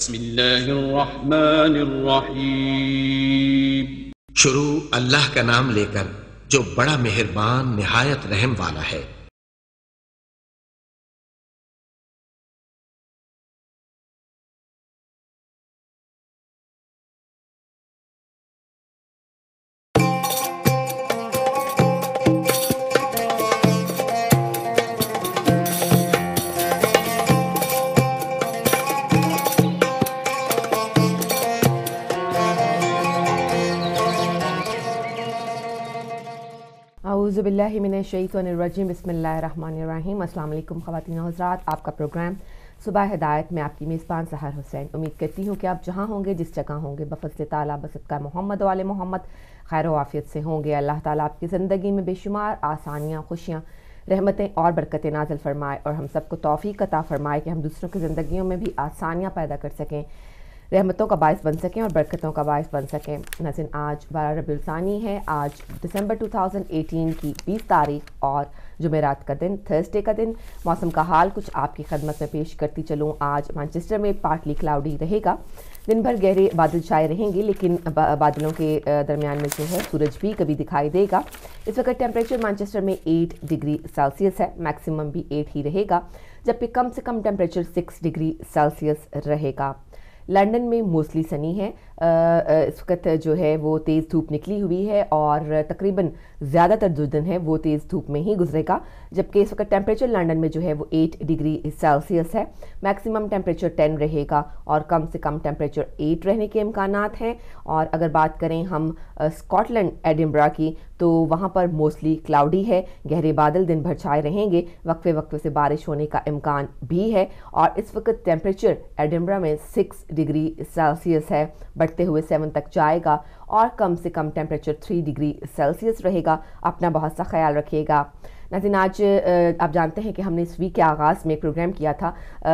بسم اللہ الرحمن الرحیم۔ شروع اللہ کا نام لے کر جو بڑا مہربان نہایت رحم والا ہے۔ اعوذ باللہ من الشیطان الرجیم، بسم اللہ الرحمن الرحیم۔ السلام علیکم خواتین و حضرات، آپ کا پروگرام صبح ہدایت میں آپ کی میزبان سحر حسین۔ امید کرتی ہوں کہ آپ جہاں ہوں گے، جس جگہ ہوں گے، بفضل تعالیٰ بصدقہ محمد و آل محمد خیر و عافیت سے ہوں گے۔ اللہ تعالیٰ آپ کی زندگی میں بے شمار آسانیاں، خوشیاں، رحمتیں اور برکتیں نازل فرمائے اور ہم سب کو توفیق عطا فرمائے کہ ہم دوسروں کی زندگیوں میں بھی آسانیاں پیدا کر سکیں، رحمتوں کا باعث بن سکیں اور برکتوں کا باعث بن سکیں۔ ناظرین، آج 12 ربیع الثانی ہے، آج دسمبر 2018 کی 20 تاریخ اور جمعرات کا دن، تھرسڈے کا دن۔ موسم کا حال کچھ آپ کی خدمت میں پیش کرتی چلوں۔ آج مانچسٹر میں پارٹلی کلاؤڈی رہے گا، دن بھر گہرے بادل چھائے رہیں گے، لیکن بادلوں کے درمیان میں جو ہے سورج بھی کبھی دکھائی دے گا۔ اس وقت ٹیمپریچر مانچسٹر میں 8 ڈگری سیلسیس ہے، میکسیمم بھی 8 ہی رہے گا، جبکہ کم سے کم ٹیمپریچر 6 ڈگری سیلسیس رہے گا۔ لنڈن میں موسٹلی سنی ہے، اس وقت جو ہے وہ تیز دھوپ نکلی ہوئی ہے اور تقریباً زیادہ تر جو دن ہے وہ تیز دھوپ میں ہی گزرے گا، جبکہ اس وقت ٹیمپریچر لنڈن میں جو ہے وہ 8 ڈگری سیلسیس ہے، میکسیمم ٹیمپریچر 10 رہے گا اور کم سے کم ٹیمپریچر 8 رہنے کے امکانات ہیں۔ اور اگر بات کریں ہم اسکاٹ لینڈ ایڈنبرا کی، تو وہاں پر موسٹلی کلاؤڈی ہے، گہرے بادل دن بھر چھائے رہیں گے، وقفے وقفے سے بارش ہونے کا امکان بھی ہے۔ اور اس وقت ٹیمپریچر ایڈنبرا میں 6 ڈگری سیلسیس ہے، بڑھتے ہوئے 7 تک جائے گا اور کم سے کم ٹیمپریچر 3 ڈگری سیلسیس رہے گا۔ اپنا بہت سا خیال رکھیے گا۔ ناظرین، آج آپ جانتے ہیں کہ ہم نے اس ویک کے آغاز میں ایک پروگرام کیا تھا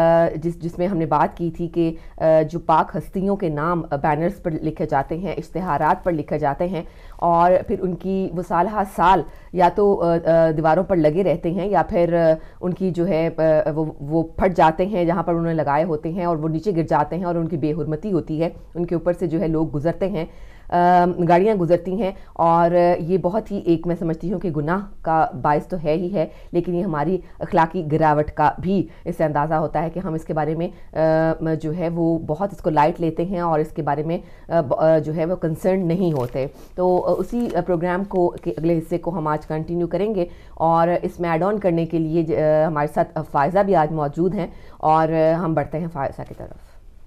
جس میں ہم نے بات کی تھی کہ جو پاک ہستیوں کے نام بینرز پر لکھے جاتے ہیں، اشتہارات پر لکھے جاتے ہیں اور پھر ان کی وہ سالہ سال یا تو دیواروں پر لگے رہتے ہیں یا پھر ان کی جو ہے وہ پھٹ جاتے ہیں جہاں پر انہوں نے لگائے ہوتے ہیں اور وہ نیچے گر جاتے ہیں اور ان کی بے حرمتی ہوتی ہے، ان کے اوپر سے جو ہے لوگ گزرتے ہیں، گاڑیاں گزرتی ہیں، اور یہ بہت ہی ایک میں سمجھتی ہوں کہ گناہ کا باعث تو ہے ہی ہے، لیکن یہ ہماری اخلاقی گراوٹ کا بھی اس سے اندازہ ہوتا ہے کہ ہم اس کے بارے میں جو ہے وہ بہت اس کو لائٹ لیتے ہیں اور اس کے بارے میں جو ہے وہ کنسرن نہیں ہوتے۔ تو اسی پروگرام کو کے اگلے حصے کو ہم آج کنٹینیو کریں گے اور اس میں ایڈ آن کرنے کے لیے ہمارے ساتھ فائزہ بھی آج موجود ہیں اور ہم بڑھتے ہیں فائزہ کی طرف۔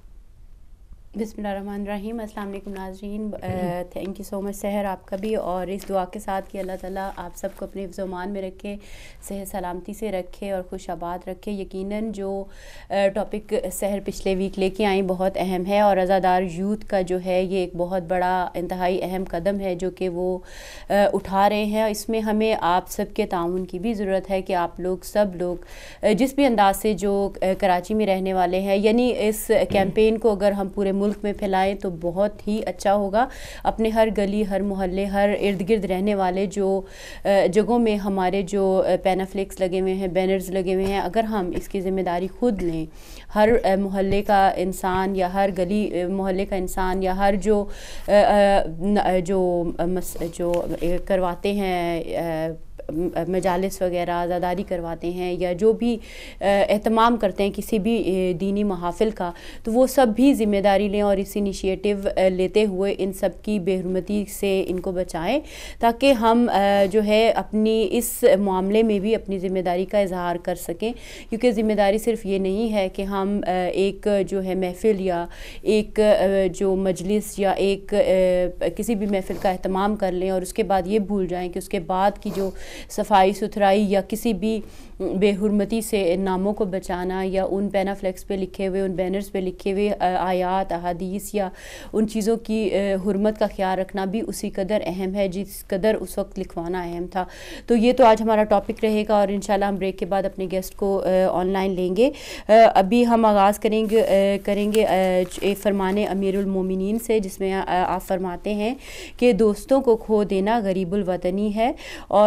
بسم اللہ الرحمن الرحیم۔ السلام علیکم ناظرین، تھینک یو سو مچ سحر آپ کا بھی، اور اس دعا کے ساتھ کہ اللہ تعالیٰ آپ سب کو اپنے حفظ و امان میں رکھے، صحت سلامتی سے رکھے اور خوش آباد رکھے۔ یقیناً جو ٹاپک سحر پچھلے ویک لے کے آئیں بہت اہم ہے، اور عزادار یوتھ کا جو ہے یہ ایک بہت بڑا انتہائی اہم قدم ہے جو کہ وہ اٹھا رہے ہیں۔ اس میں ہمیں آپ سب کے تعاون کی بھی ضرورت ہے کہ آپ لوگ سب لوگ جس بھی انداز سے جو کراچی میں رہنے والے ہیں، یعنی اس کیمپین کو اگر ہم پورے ملک میں پھیلائیں تو بہت ہی اچھا ہوگا۔ اپنے ہر گلی، ہر محلے، ہر ارد گرد رہنے والے جو جگہوں میں ہمارے جو پینافلکس لگے ہوئے ہیں، بینرز لگے ہوئے ہیں، اگر ہم اس کی ذمہ داری خود لیں، ہر محلے کا انسان یا ہر گلی محلے کا انسان یا ہر جو کرواتے ہیں مجالس وغیرہ عزاداری کرواتے ہیں یا جو بھی اہتمام کرتے ہیں کسی بھی دینی محافل کا، تو وہ سب بھی ذمہ داری لیں اور اس انیشیٹو لیتے ہوئے ان سب کی بے حرمتی سے ان کو بچائیں، تاکہ ہم جو ہے اپنی اس معاملے میں بھی اپنی ذمہ داری کا اظہار کر سکیں، کیونکہ ذمہ داری صرف یہ نہیں ہے کہ ہم ایک جو ہے محفل یا ایک جو مجلس یا ایک کسی بھی محفل کا اہتمام کر لیں اور اس کے بعد یہ بھول جائیں کہ اس کے بعد کی جو صفائی ستھرائی یا کسی بھی بے حرمتی سے ناموں کو بچانا یا ان پینافلیکس پہ لکھے ہوئے، ان بینرز پہ لکھے ہوئے آیات، احادیث یا ان چیزوں کی حرمت کا خیال رکھنا بھی اسی قدر اہم ہے جس قدر اس وقت لکھوانا اہم تھا۔ تو یہ تو آج ہمارا ٹاپک رہے گا اور انشاءاللہ ہم بریک کے بعد اپنے گیسٹ کو آن لائن لیں گے۔ ابھی ہم آغاز کریں گے فرمان امیر المومنین سے، جس میں آپ فرماتے ہیں کہ دوستوں کو کھو دینا غریب الوطنی ہے، اور اس کے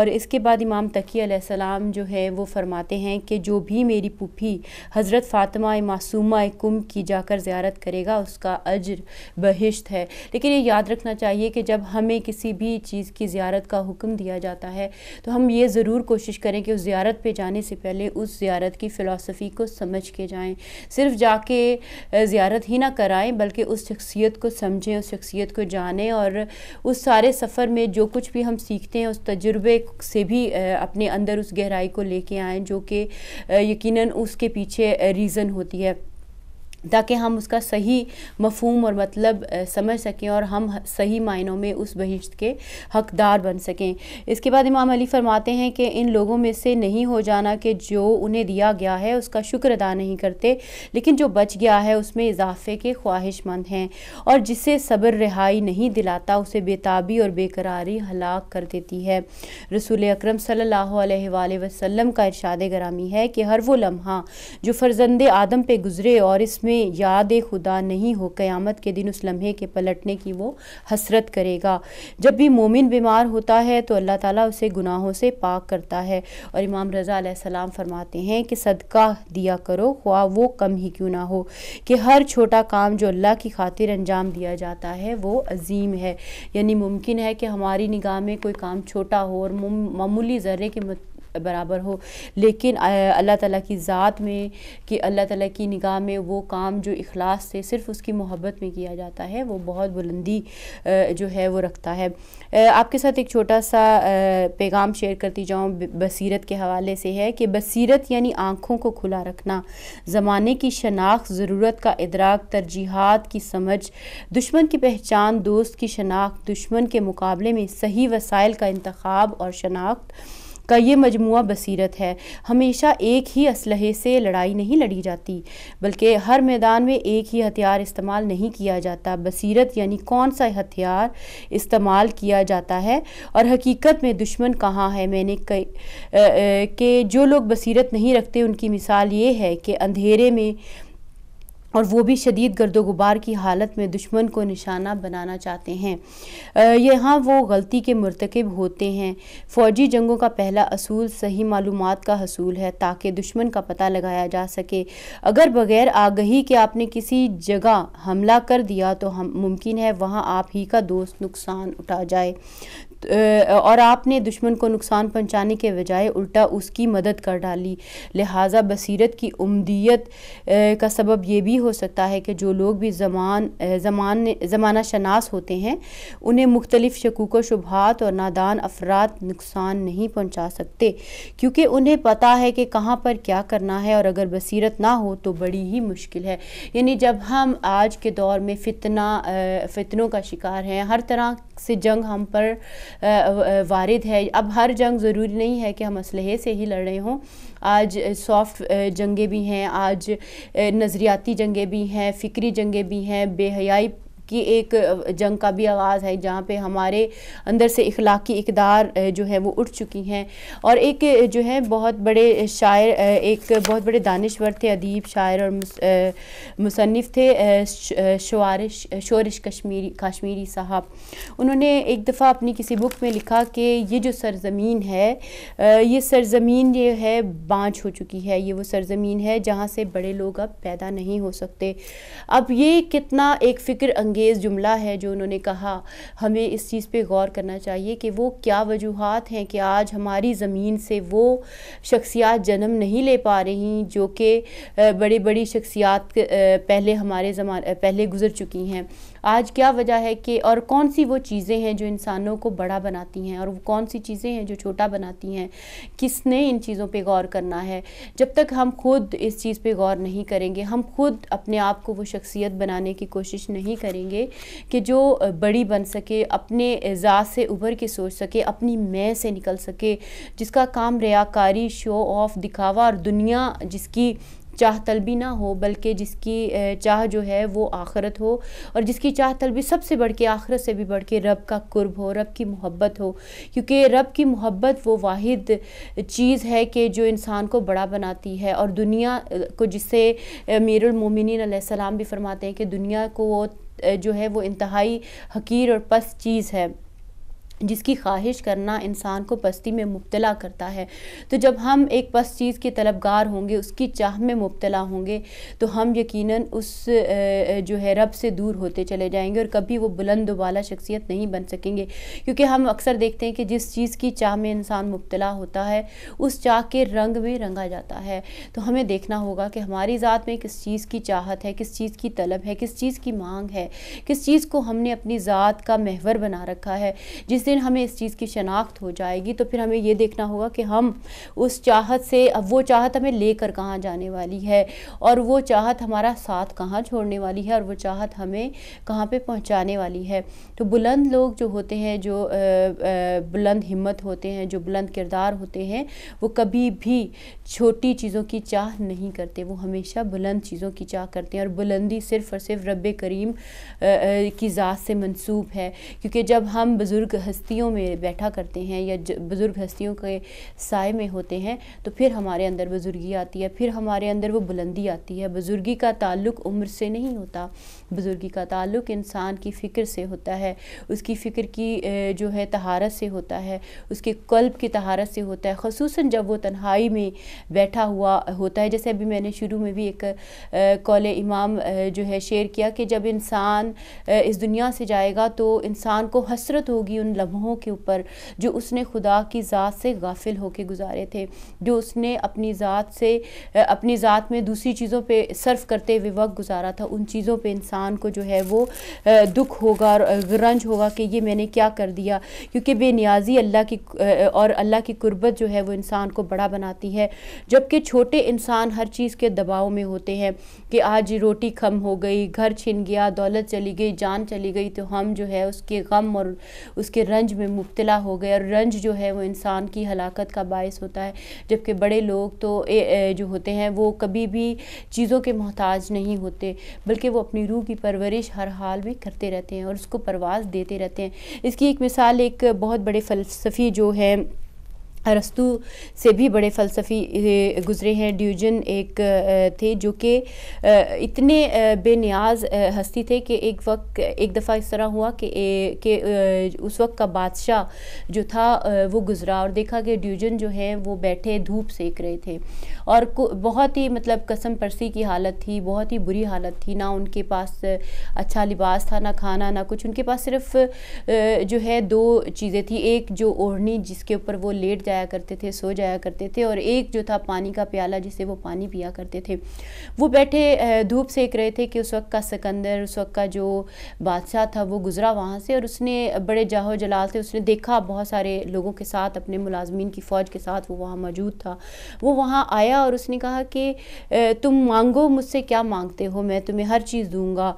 بعد امام تقی علیہ السلام جو ہے وہ فرماتے ہیں کہ جو بھی میری پھوپھی حضرت فاطمہ معصومہ کم کی جا کر زیارت کرے گا اس کا اجر بہشت ہے. لیکن یہ یاد رکھنا چاہیے کہ جب ہمیں کسی بھی چیز کی زیارت کا حکم دیا جاتا ہے تو ہم یہ ضرور کوشش کریں کہ اس زیارت پہ جانے سے پہلے اس زیارت کی فلسفی کو سمجھ کے جائیں. صرف جا کے زیارت ہی نہ کرائیں بلکہ اس شخصیت کو سمجھیں, اس شخصیت کو جانیں, اور اس سارے سفر میں جو کچھ بھی ہم سیکھتے ہیں اس تجربے سے بھی اپنے اندر اس گہرائی کو لے کے آئیں جو کہ یقیناً اس کے پیچھے ریزن ہوتی ہے, تاکہ ہم اس کا صحیح مفہوم اور مطلب سمجھ سکیں اور ہم صحیح معنوں میں اس بہشت کے حقدار بن سکیں. اس کے بعد امام علی فرماتے ہیں کہ ان لوگوں میں سے نہیں ہو جانا کہ جو انہیں دیا گیا ہے اس کا شکر ادا نہیں کرتے, لیکن جو بچ گیا ہے اس میں اضافے کے خواہش مند ہیں, اور جسے صبر رہائی نہیں دلاتا اسے بےتابی اور بے قراری ہلاک کر دیتی ہے. رسول اکرم صلی اللہ علیہ وآلہ وسلم کا ارشاد گرامی ہے کہ ہر وہ لمحہ جو فرزند آدم پہ گزرے اور اس میں یاد خدا نہیں ہو, قیامت کے دن اس لمحے کے پلٹنے کی وہ حسرت کرے گا. جب بھی مومن بیمار ہوتا ہے تو اللہ تعالیٰ اسے گناہوں سے پاک کرتا ہے. اور امام رضا علیہ السلام فرماتے ہیں کہ صدقہ دیا کرو خواہ وہ کم ہی کیوں نہ ہو, کہ ہر چھوٹا کام جو اللہ کی خاطر انجام دیا جاتا ہے وہ عظیم ہے. یعنی ممکن ہے کہ ہماری نگاہ میں کوئی کام چھوٹا ہو اور معمولی ذرے کے برابر ہو, لیکن اللہ تعالیٰ کی ذات میں کہ اللہ تعالیٰ کی نگاہ میں وہ کام جو اخلاص سے صرف اس کی محبت میں کیا جاتا ہے وہ بہت بلندی جو ہے وہ رکھتا ہے. آپ کے ساتھ ایک چھوٹا سا پیغام شیئر کرتی جاؤں بصیرت کے حوالے سے ہے کہ بصیرت یعنی آنکھوں کو کھلا رکھنا, زمانے کی شناخت, ضرورت کا ادراک, ترجیحات کی سمجھ, دشمن کی پہچان, دوست کی شناخت, دشمن کے مقابلے میں صحیح وسائل کا انتخاب اور شناخت کا یہ مجموعہ بصیرت ہے. ہمیشہ ایک ہی اسلحے سے لڑائی نہیں لڑی جاتی بلکہ ہر میدان میں ایک ہی ہتھیار استعمال نہیں کیا جاتا. بصیرت یعنی کون سا ہتھیار استعمال کیا جاتا ہے اور حقیقت میں دشمن کہاں ہے. میں نے کہ جو لوگ بصیرت نہیں رکھتے ان کی مثال یہ ہے کہ اندھیرے میں اور وہ بھی شدید گرد و غبار کی حالت میں دشمن کو نشانہ بنانا چاہتے ہیں. یہاں وہ غلطی کے مرتکب ہوتے ہیں. فوجی جنگوں کا پہلا اصول صحیح معلومات کا حصول ہے تاکہ دشمن کا پتہ لگایا جا سکے. اگر بغیر آگہی کہ آپ نے کسی جگہ حملہ کر دیا تو ممکن ہے وہاں آپ ہی کا دوست نقصان اٹھا جائے اور آپ نے دشمن کو نقصان پہنچانے کے بجائے الٹا اس کی مدد کر ڈالی. لہٰذا بصیرت کی عمدیت کا سبب یہ بھی ہو سکتا ہے کہ جو لوگ بھی زمانہ شناس ہوتے ہیں انہیں مختلف شکوک و شبہات اور نادان افراد نقصان نہیں پہنچا سکتے کیونکہ انہیں پتہ ہے کہ کہاں پر کیا کرنا ہے, اور اگر بصیرت نہ ہو تو بڑی ہی مشکل ہے. یعنی جب ہم آج کے دور میں فتنوں کا شکار ہیں, ہر طرح سے جنگ ہم پر وارد ہے. اب ہر جنگ ضروری نہیں ہے کہ ہم اسلحے سے ہی لڑ رہے ہوں. آج سافٹ جنگیں بھی ہیں, آج نظریاتی جنگیں بھی ہیں, فکری جنگیں بھی ہیں, بے حیائی کی ایک جنگ کا بھی آغاز ہے جہاں پہ ہمارے اندر سے اخلاقی اقدار جو ہے وہ اٹھ چکی ہیں. اور ایک جو ہے بہت بڑے شاعر, ایک بہت بڑے دانشور تھے, ادیب, شاعر اور مصنف تھے, شورش کشمیری صاحب. انہوں نے ایک دفعہ اپنی کسی بک میں لکھا کہ یہ جو سرزمین ہے یہ سرزمین یہ ہے بانجھ ہو چکی ہے, یہ وہ سرزمین ہے جہاں سے بڑے لوگ اب پیدا نہیں ہو سکتے. اب یہ کتنا ایک فکر انگیز جملہ ہے جو انہوں نے کہا. ہمیں اس چیز پہ غور کرنا چاہیے کہ وہ کیا وجوہات ہیں کہ آج ہماری زمین سے وہ شخصیات جنم نہیں لے پا رہی جو کہ بڑی شخصیات پہلے گزر چکی ہیں. آج کیا وجہ ہے کہ اور کون سی وہ چیزیں ہیں جو انسانوں کو بڑا بناتی ہیں اور کون سی چیزیں ہیں جو چھوٹا بناتی ہیں. کس نے ان چیزوں پہ غور کرنا ہے. جب تک ہم خود اس چیز پہ غور نہیں کریں گے, ہم خود اپنے آپ کو وہ شخصیت بنانے کی کوشش نہیں کریں گے کہ جو بڑی بن سکے, اپنے ذات سے ابھر کے سوچ سکے, اپنی میں سے نکل سکے, جس کا کام ریاکاری, شو آف, دکھاوا اور دنیا جس کی چاہ طلبی نہ ہو بلکہ جس کی چاہ جو ہے وہ آخرت ہو, اور جس کی چاہ طلبی سب سے بڑھ کے, آخرت سے بھی بڑھ کے رب کا قرب ہو, رب کی محبت ہو. کیونکہ رب کی محبت وہ واحد چیز ہے کہ جو انسان کو بڑا بناتی ہے, اور دنیا کو, جس سے امیر المومنین علیہ السلام بھی فرماتے ہیں کہ دنیا کو وہ جو ہے وہ انتہائی حقیر اور پست چیز ہے. جس کی خواہش کرنا انسان کو پستی میں مبتلا کرتا ہے. تو جب ہم ایک پست چیز کے طلبگار ہوں گے، اس کی چاہ میں مبتلا ہوں گے، تو ہم یقیناً اس جو ہے رب سے دور ہوتے چلے جائیں گے اور کبھی وہ بلند و بالا شخصیت نہیں بن سکیں گے. کیونکہ ہم اکثر دیکھتے ہیں کہ جس چیز کی چاہ میں انسان مبتلا ہوتا ہے اس چاہ کے رنگ میں رنگا جاتا ہے. تو ہمیں دیکھنا ہوگا کہ ہماری ذات میں کس چیز کی چاہت ہے، کس چیز کی طلب ہے، کس چیز کی مانگ ہے، کس چیز کو ہم نے اپنی ذات کا محور بنا رکھا ہے. جس دن ہمیں اس چیز کی شناخت ہو جائے گی تو پھر ہمیں یہ دیکھنا ہوگا کہ ہم اس چاہت سے، اب وہ چاہت ہمیں لے کر کہاں جانے والی ہے، اور وہ چاہت ہمارا ساتھ کہاں چھوڑنے والی ہے، اور وہ چاہت ہمیں کہاں پہ پہنچانے والی ہے. تو بلند لوگ جو ہوتے ہیں، جو بلند ہمت ہوتے ہیں، جو بلند کردار ہوتے ہیں، وہ کبھی بھی چھوٹی چیزوں کی چاہ نہیں کرتے، وہ ہمیشہ بلند چیزوں کی چاہ کرتے ہیں. اور بلندی صرف اور صرف رب کریم کی ذات سے منسوب ہے. کیونکہ جب ہم بزرگ ہستیوں میں بیٹھا کرتے ہیں یا بزرگ ہستیوں کے سائے میں ہوتے ہیں تو پھر ہمارے اندر بزرگی آتی ہے، پھر ہمارے اندر وہ بلندی آتی ہے. بزرگی کا تعلق عمر سے نہیں ہوتا، بزرگی کا تعلق انسان کی فکر سے ہوتا ہے، اس کی فکر کی جو ہے طہارت سے ہوتا ہے، اس کے قلب کی طہارت سے ہوتا ہے. خصوصاً جب وہ تنہائی میں بیٹھا ہوا ہوتا ہے. جیسے ابھی میں نے شروع میں بھی ایک قول امام جو ہے شیئر کیا کہ جب انسان اس دنیا سے جائے گا تو انسان کو حسرت ہوگی ان لمحوں کے اوپر جو اس نے خدا کی ذات سے غافل ہو کے گزارے تھے، جو اس نے اپنی ذات سے، اپنی ذات میں دوسری چیزوں پہ صرف کرتے ہوئے وقت گزارا تھا. ان چیزوں پہ انسان کو جو ہے وہ دکھ ہوگا اور رنج ہوگا کہ یہ میں نے کیا کر دیا. کیونکہ بے نیازی اللہ کی اور اللہ کی قربت جو ہے وہ انسان کو بڑا بناتی ہے. جبکہ چھوٹے انسان ہر چیز کے دباؤ میں ہوتے ہیں کہ آج روٹی کم ہو گئی، گھر چھن گیا، دولت چلی گئی، جان چلی گئی، تو ہم جو ہے اس کے غم اور اس کے رنج میں مبتلا ہو گئے. اور رنج جو ہے وہ انسان کی ہلاکت کا باعث ہوتا ہے. جبکہ بڑے لوگ تو جو ہوتے ہیں وہ کبھی بھی چیزوں کے محتاج نہیں ہوتے، بلکہ وہ اپنی روح کی پرورش ہر حال میں کرتے رہتے ہیں اور اس کو پرواز دیتے رہتے ہیں. اس کی ایک مثال ایک بہت بڑے فلسفی جو ہے ارسطو سے بھی بڑے فلسفی گزرے ہیں. ڈیوجن ایک تھے جو کہ اتنے بے نیاز ہستی تھے کہ ایک دفعہ اس طرح ہوا کہ اس وقت کا بادشاہ جو تھا وہ گزرا اور دیکھا کہ ڈیوجن جو ہیں وہ بیٹھے دھوپ سیک رہے تھے اور بہت ہی مطلب قسم پرسی کی حالت تھی، بہت ہی بری حالت تھی. نہ ان کے پاس اچھا لباس تھا، نہ کھانا، نہ کچھ. ان کے پاس صرف جو ہے دو چیزیں تھیں، ایک جو اوڑھنی جس کے اوپر وہ لیٹ جایا کرتے تھے، سو جایا کرتے تھے، اور ایک جو تھا پانی کا پیالہ جس سے وہ پانی پیا کرتے تھے. وہ بیٹھے دھوپ سیک رہے تھے کہ اس وقت کا سکندر، اس وقت کا جو بادشاہ تھا وہ گزرا وہاں سے، اور اس نے بڑے جاہو جلال سے اس نے دیکھا بہت سارے لوگوں کے ساتھ، اپنے ملازمین کی فوج کے ساتھ وہ وہاں موجود تھا. وہ وہاں آیا اور اس نے کہا کہ تم مانگو، مجھ سے کیا مانگتے ہو، میں تمہیں ہر چیز دوں گا،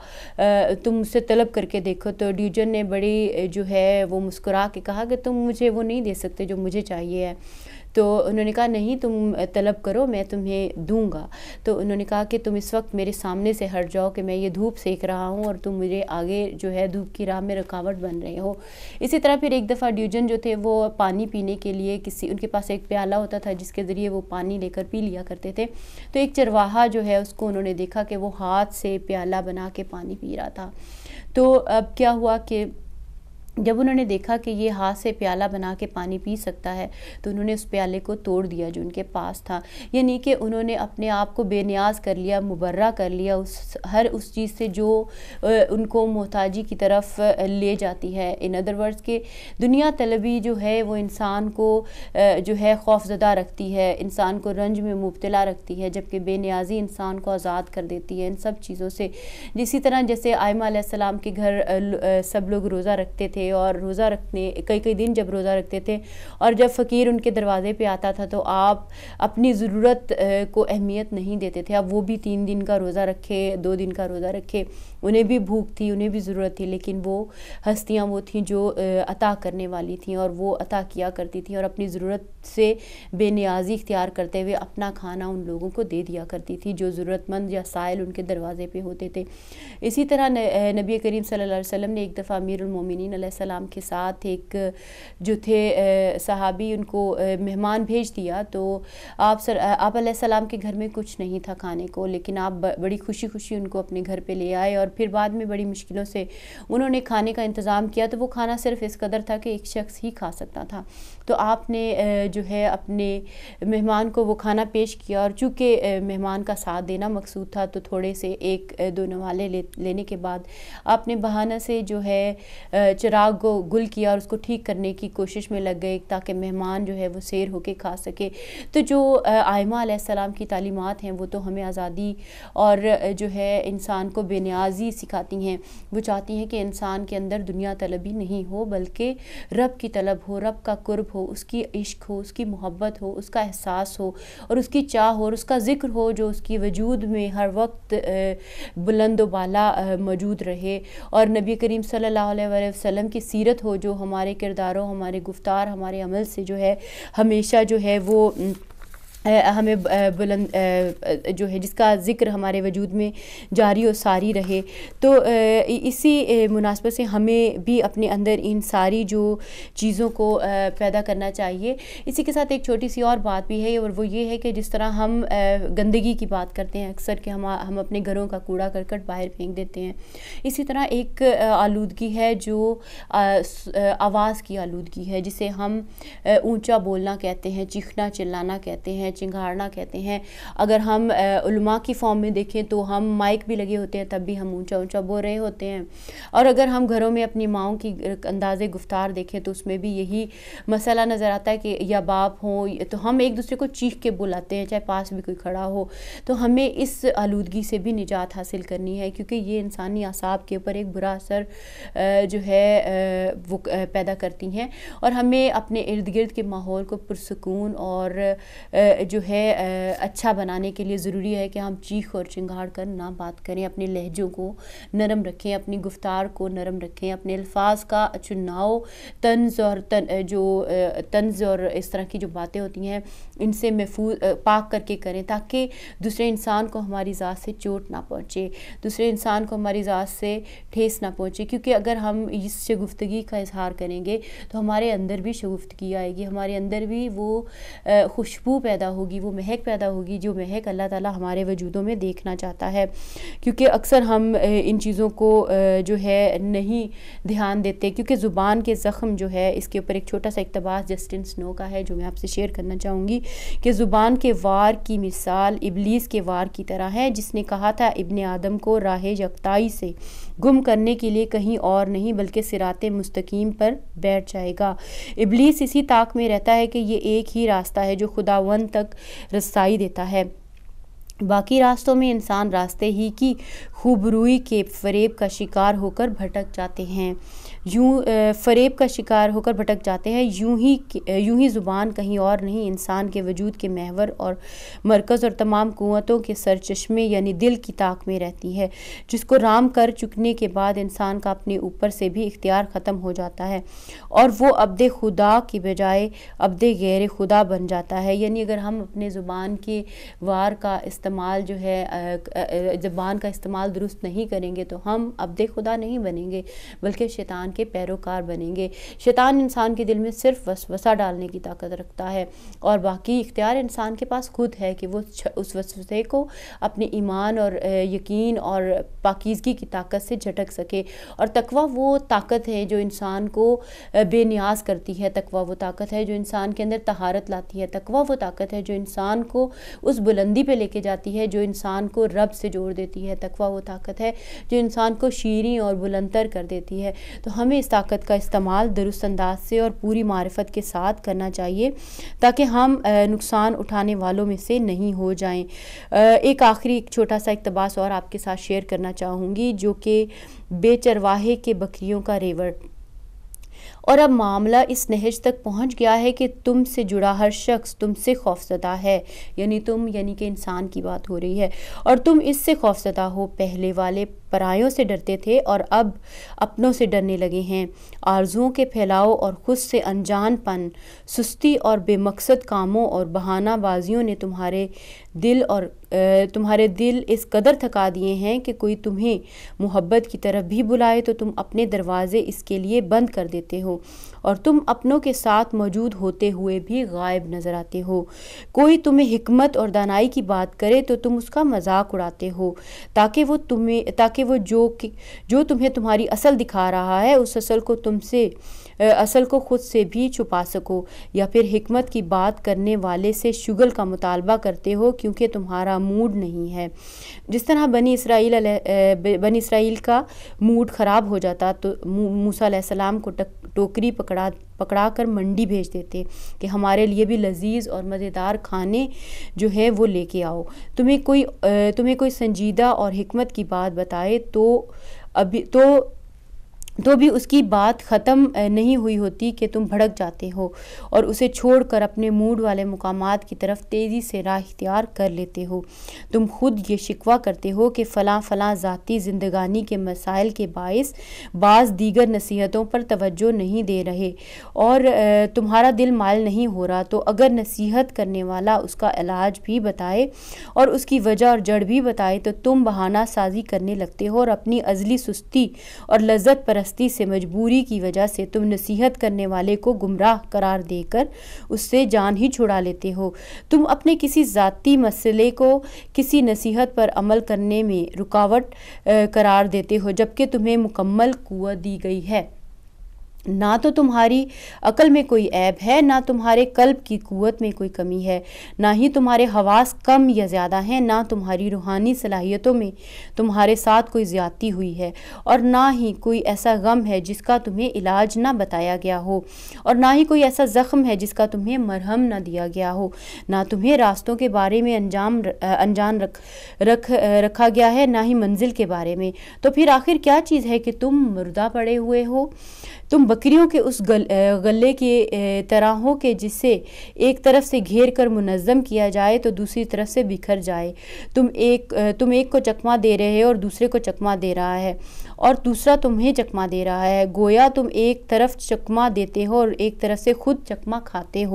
تم مجھ سے طلب کر کے دیکھو. تو ڈیوجن نے بڑی جو ہے وہ مسکرا کے کہا کہ تم مجھے وہ نہیں دے سکتے جو مجھے چاہیے ہے. تو انہوں نے کہا نہیں، تم طلب کرو، میں تمہیں دوں گا. تو انہوں نے کہا کہ تم اس وقت میرے سامنے سے ہٹ جاؤ کہ میں یہ دھوپ سیک رہا ہوں اور تم مجھے آگے جو ہے دھوپ کی راہ میں رکاوٹ بن رہے ہو. اسی طرح پھر ایک دفعہ ڈیوجن جو تھے وہ پانی پینے کے لیے ان کے پاس ایک پیالہ ہوتا تھا جس کے ذریعے وہ پانی لے کر پی لیا کرتے تھے. تو ایک چرواہا جو ہے اس کو انہوں نے دیکھا کہ وہ ہاتھ سے پیالہ بنا کے پانی پی رہا تھا. تو اب کیا ہوا کہ جب انہوں نے دیکھا کہ یہ ہاتھ سے پیالہ بنا کے پانی پی سکتا ہے تو انہوں نے اس پیالے کو توڑ دیا جو ان کے پاس تھا. یعنی کہ انہوں نے اپنے آپ کو بے نیاز کر لیا، مبرہ کر لیا ہر اس چیز سے جو ان کو محتاجی کی طرف لے جاتی ہے. ان ادر ورڈز کہ دنیا طلبی جو ہے وہ انسان کو جو ہے خوف زدہ رکھتی ہے، انسان کو رنج میں مبتلا رکھتی ہے، جبکہ بے نیازی انسان کو آزاد کر دیتی ہے ان سب چیزوں سے. اسی طرح جیسے آئمہ علیہ السلام کے گھر سب لوگ روزہ رکھتے تھے اور روزہ رکھنے کئی دن جب روزہ رکھتے تھے اور جب فقیر ان کے دروازے پہ آتا تھا تو آپ اپنی ضرورت کو اہمیت نہیں دیتے تھے. اب وہ بھی 3 دن کا روزہ رکھے، 2 دن کا روزہ رکھے، انہیں بھی بھوک تھی، انہیں بھی ضرورت تھی، لیکن وہ ہستیاں وہ تھیں جو عطا کرنے والی تھیں اور وہ عطا کیا کرتی تھیں اور اپنی ضرورت سے بے نیازی اختیار کرتے ہوئے اپنا کھانا ان لوگوں کو دے دیا کرتی تھی جو ضرورت مند یا سائل ان کے دروازے پہ ہوتے تھے. اسی طرح نبی کریم صلی اللہ علیہ وسلم نے ایک دفعہ امیر المومنین علیہ السلام کے ساتھ ایک جو تھے صحابی ان کو مہمان بھیج دیا، تو آپ علیہ السلام کے گھر میں کچھ نہیں تھا کھانے کو، لیکن آپ بڑی خوشی خوشی ان کو اپنے گھر پہ لے آئے، اور پھر بعد میں بڑی مشکلوں سے انہوں نے کھانے کا انتظام کیا، تو وہ کھانا صرف اس قدر تھا کہ ایک شخص ہی کھا سکتا تھا، تو آپ نے جو ہے اپنے مہمان کو وہ کھانا پیش کیا، اور چونکہ مہمان کا ساتھ دینا مقصود تھا تو تھوڑے سے ایک دو نوالے لینے کے بعد آپ نے بہانہ سے جو ہے چراغ کو گل کیا اور اس کو ٹھیک کرنے کی کوشش میں لگ گئے تاکہ مہمان جو ہے وہ سیر ہو کے کھا سکے۔ تو جو آئمہ علیہ السلام کی تعلیمات ہیں وہ تو ہمیں آزادی اور جو ہے انسان کو بے نیازی سکھاتی ہیں، وہ چاہتی ہیں کہ انسان کے اندر دنیا طلبی نہیں ہو بلکہ رب کی طلب ہو، رب کا قرب ہو، اس کی عشق ہو، اس کی محبت ہو، اس کا احساس ہو اور اس کی چاہ ہو اور اس کا ذکر ہو جو اس کی وجود میں ہر وقت بلند و بالا موجود رہے، اور نبی کریم صلی اللہ علیہ وآلہ وسلم کی سیرت ہو جو ہمارے کرداروں، ہمارے گفتار، ہمارے عمل سے جو ہے ہمیشہ جو ہے وہ ہمیں بلند جو ہے جس کا ذکر ہمارے وجود میں جاری و ساری رہے۔ تو اسی مناسبت سے ہمیں بھی اپنے اندر ان ساری جو چیزوں کو پیدا کرنا چاہیے۔ اسی کے ساتھ ایک چھوٹی سی اور بات بھی ہے، اور وہ یہ ہے کہ جس طرح ہم گندگی کی بات کرتے ہیں اکثر کہ ہم اپنے گھروں کا کوڑا کرکٹ باہر پھینک دیتے ہیں، اسی طرح ایک آلودگی ہے جو آواز کی آلودگی ہے، جسے ہم اونچا بولنا کہتے ہیں، چیخنا چلانا کہتے ہیں، چنگھاڑنا کہتے ہیں۔ اگر ہم علماء کی فارم میں دیکھیں تو ہم مائک بھی لگے ہوتے ہیں تب بھی ہم اونچا اونچا بول رہے ہوتے ہیں، اور اگر ہم گھروں میں اپنی ماؤں کی انداز گفتار دیکھیں تو اس میں بھی یہی مسئلہ نظر آتا ہے کہ یا باپ ہوں تو ہم ایک دوسرے کو چیخ کے بلاتے ہیں چاہے پاس بھی کوئی کھڑا ہو۔ تو ہمیں اس آلودگی سے بھی نجات حاصل کرنی ہے، کیونکہ یہ انسانی اعصاب کے اوپر ایک برا اثر جو ہے وہ پیدا کرتی ہیں، اور ہمیں اپنے ارد گرد کے ماحول کو پرسکون اور جو ہے اچھا بنانے کے لیے ضروری ہے کہ ہم چیخ اور چنگھاڑ کر نہ بات کریں، اپنے لہجوں کو نرم رکھیں، اپنی گفتار کو نرم رکھیں، اپنے الفاظ کا چناؤ طنز اور اس طرح کی جو باتیں ہوتی ہیں ان سے محفوظ پاک کر کے کریں، تاکہ دوسرے انسان کو ہماری ذات سے چوٹ نہ پہنچے، دوسرے انسان کو ہماری ذات سے ٹھیس نہ پہنچے، کیونکہ اگر ہم اس شگفتگی کا اظہار کریں گے تو ہمارے اندر بھی شگفتگی آئے گی، ہمارے اندر بھی وہ خوشبو پیدا ہوگی، وہ مہک پیدا ہوگی جو مہک اللہ تعالیٰ ہمارے وجودوں میں دیکھنا چاہتا ہے۔ کیونکہ اکثر ہم ان چیزوں کو جو ہے نہیں دھیان دیتے، کیونکہ زبان کے زخم جو ہے اس کے اوپر ایک چھوٹا سا اقتباس جسٹن سنو کا ہے جو میں آپ سے شیئر کرنا چاہوں گی کہ زبان کے وار کی مثال ابلیس کے وار کی طرح ہے، جس نے کہا تھا ابن آدم کو راہ یکتائی سے گم کرنے کے لیے کہیں اور نہیں بلکہ صراط مستقیم پر بیٹھ جائے گا۔ ابلیس اسی طاق میں رہتا ہے کہ یہ ایک ہی راستہ ہے جو خداوند تک رسائی دیتا ہے، باقی راستوں میں انسان راستے ہی کی خوبروئی کے فریب کا شکار ہو کر بھٹک جاتے ہیں، فریب کا شکار ہو کر بھٹک جاتے ہیں، یوں ہی زبان کہیں اور نہیں انسان کے وجود کے محور اور مرکز اور تمام قوتوں کے سرچشمے یعنی دل کی طاق میں رہتی ہے، جس کو رام کر چکنے کے بعد انسان کا اپنے اوپر سے بھی اختیار ختم ہو جاتا ہے اور وہ عبد خدا کی بجائے عبد غیر خدا بن جاتا ہے۔ یعنی اگر ہم اپنے زبان کے وار کا استعمال جو ہے زبان کا استعمال درست نہیں کریں گے تو ہم عبد خدا نہیں بنیں گے بلکہ شیطان کے پیروکار بنیں گے۔ شیطان انسان کے دل میں صرف وسوسہ ڈالنے کی طاقت رکھتا ہے اور باقی اختیار انسان کے پاس خود ہے کہ وہ اس وسوسے کو اپنے ایمان اور یقین اور پاکیزگی کی طاقت سے جھٹک سکے۔ اور تقویٰ وہ طاقت ہے جو انسان کو بے نیاز کرتی ہے، تقویٰ وہ طاقت ہے جو انسان کے اندر طہارت لاتی ہے، تقویٰ وہ طاقت ہے جو انسان کو اس بلندی پہ لے کے جاتی ہے جو انسان کو رب سے جوڑ دیتی ہے، تقویٰ وہ طاقت ہے جو انسان کو شیریں اور بلندتر کر دیتی ہے۔ تو ہمیں اس طاقت کا استعمال درست انداز سے اور پوری معرفت کے ساتھ کرنا چاہیے تاکہ ہم نقصان اٹھانے والوں میں سے نہیں ہو جائیں۔ ایک آخری ایک چھوٹا سا اقتباس اور آپ کے ساتھ شیئر کرنا چاہوں گی جو کہ بے چرواہے کے بکریوں کا ریوڑ۔ اور اب معاملہ اس نہج تک پہنچ گیا ہے کہ تم سے جڑا ہر شخص تم سے خوفزدہ ہے، یعنی کہ انسان کی بات ہو رہی ہے، اور تم اس سے خوفزدہ ہو، پہلے والے پرایوں سے ڈرتے تھے اور اب اپنوں سے ڈرنے لگے ہیں۔ آرزوؤں کے پھیلاؤ اور خود سے انجان پن، سستی اور بے مقصد کاموں اور بہانہ بازیوں نے تمہارے دل اس قدر تھکا دیے ہیں کہ کوئی تمہیں محبت کی طرف بھی بلائے تو تم اپنے دروازے اس کے لیے بند کر دیتے ہو، اور تم اپنوں کے ساتھ موجود ہوتے ہوئے بھی غائب نظر آتے ہو۔ کوئی تمہیں حکمت اور دانائی کی بات کرے تو تم اس کا مذاق اڑاتے ہو، تاکہ وہ جو تمہیں تمہاری اصل دکھا رہا ہے اس اصل کو خود سے بھی چھپا سکو، یا پھر حکمت کی بات کرنے والے سے شغل کا مطالبہ کرتے ہو کیونکہ تمہارا موڈ نہیں ہے۔ جس طرح بنی اسرائیل کا موڈ خراب ہو جاتا تو موسیٰ علیہ السلام کو ٹوکری پکڑا کر منڈی بھیج دیتے کہ ہمارے لیے بھی لذیذ اور مزیدار کھانے جو ہے وہ لے کے آؤ۔ تمہیں کوئی سنجیدہ اور حکمت کی بات بتائے تو بھی اس کی بات ختم نہیں ہوئی ہوتی کہ تم بھڑک جاتے ہو اور اسے چھوڑ کر اپنے موڈ والے مقامات کی طرف تیزی سے راہ اختیار کر لیتے ہو۔ تم خود یہ شکوہ کرتے ہو کہ فلاں ذاتی زندگانی کے مسائل کے باعث بعض دیگر نصیحتوں پر توجہ نہیں دے رہے اور تمہارا دل مائل نہیں ہو رہا، تو اگر نصیحت کرنے والا اس کا علاج بھی بتائے اور اس کی وجہ اور جڑ بھی بتائے تو تم بہانہ سازی کرنے لگتے ہو اور اپنی ازلی سستی اور لذت پرستی سے مجبوری کی وجہ سے تم نصیحت کرنے والے کو گمراہ قرار دے کر اس سے جان ہی چھڑا لیتے ہو۔ تم اپنے کسی ذاتی مسئلے کو کسی نصیحت پر عمل کرنے میں رکاوٹ قرار دیتے ہو جبکہ تمہیں مکمل قوت دی گئی ہے۔ نہ تو تمہاری عقل میں کوئی عیب ہے، نہ تمہارے قلب کی قوت میں کوئی کمی ہے، نہ ہی تمہارے حواس کم یا زیادہ ہیں، نہ تمہاری روحانی صلاحیتوں میں تمہارے ساتھ کوئی زیادتی ہوئی ہے، اور نہ ہی کوئی ایسا غم ہے جس کا تمہیں علاج نہ بتایا گیا ہو، اور نہ ہی کوئی ایسا زخم ہے جس کا تمہیں مرہم نہ دیا گیا ہو، نہ تمہیں راستوں کے بارے میں انجان رکھا گیا ہے، نہ ہی منزل کے بارے میں۔ تو پھر آخر کیا چیز ہے کہ تم مردہ پڑے ہوئے ہو؟ تم بکریوں کے اس غلے کی طرح ہو کہ جسے ایک طرف سے گھیر کر منظم کیا جائے تو دوسری طرف سے بکھر جائے۔ تم ایک کو چکما دے رہے ہو اور دوسرے کو چکما دے رہا ہے اور دوسرا تمہیں چکما دے رہا ہے، گویا تم ایک طرف چکما دیتے ہو اور ایک طرف سے خود چکما کھاتے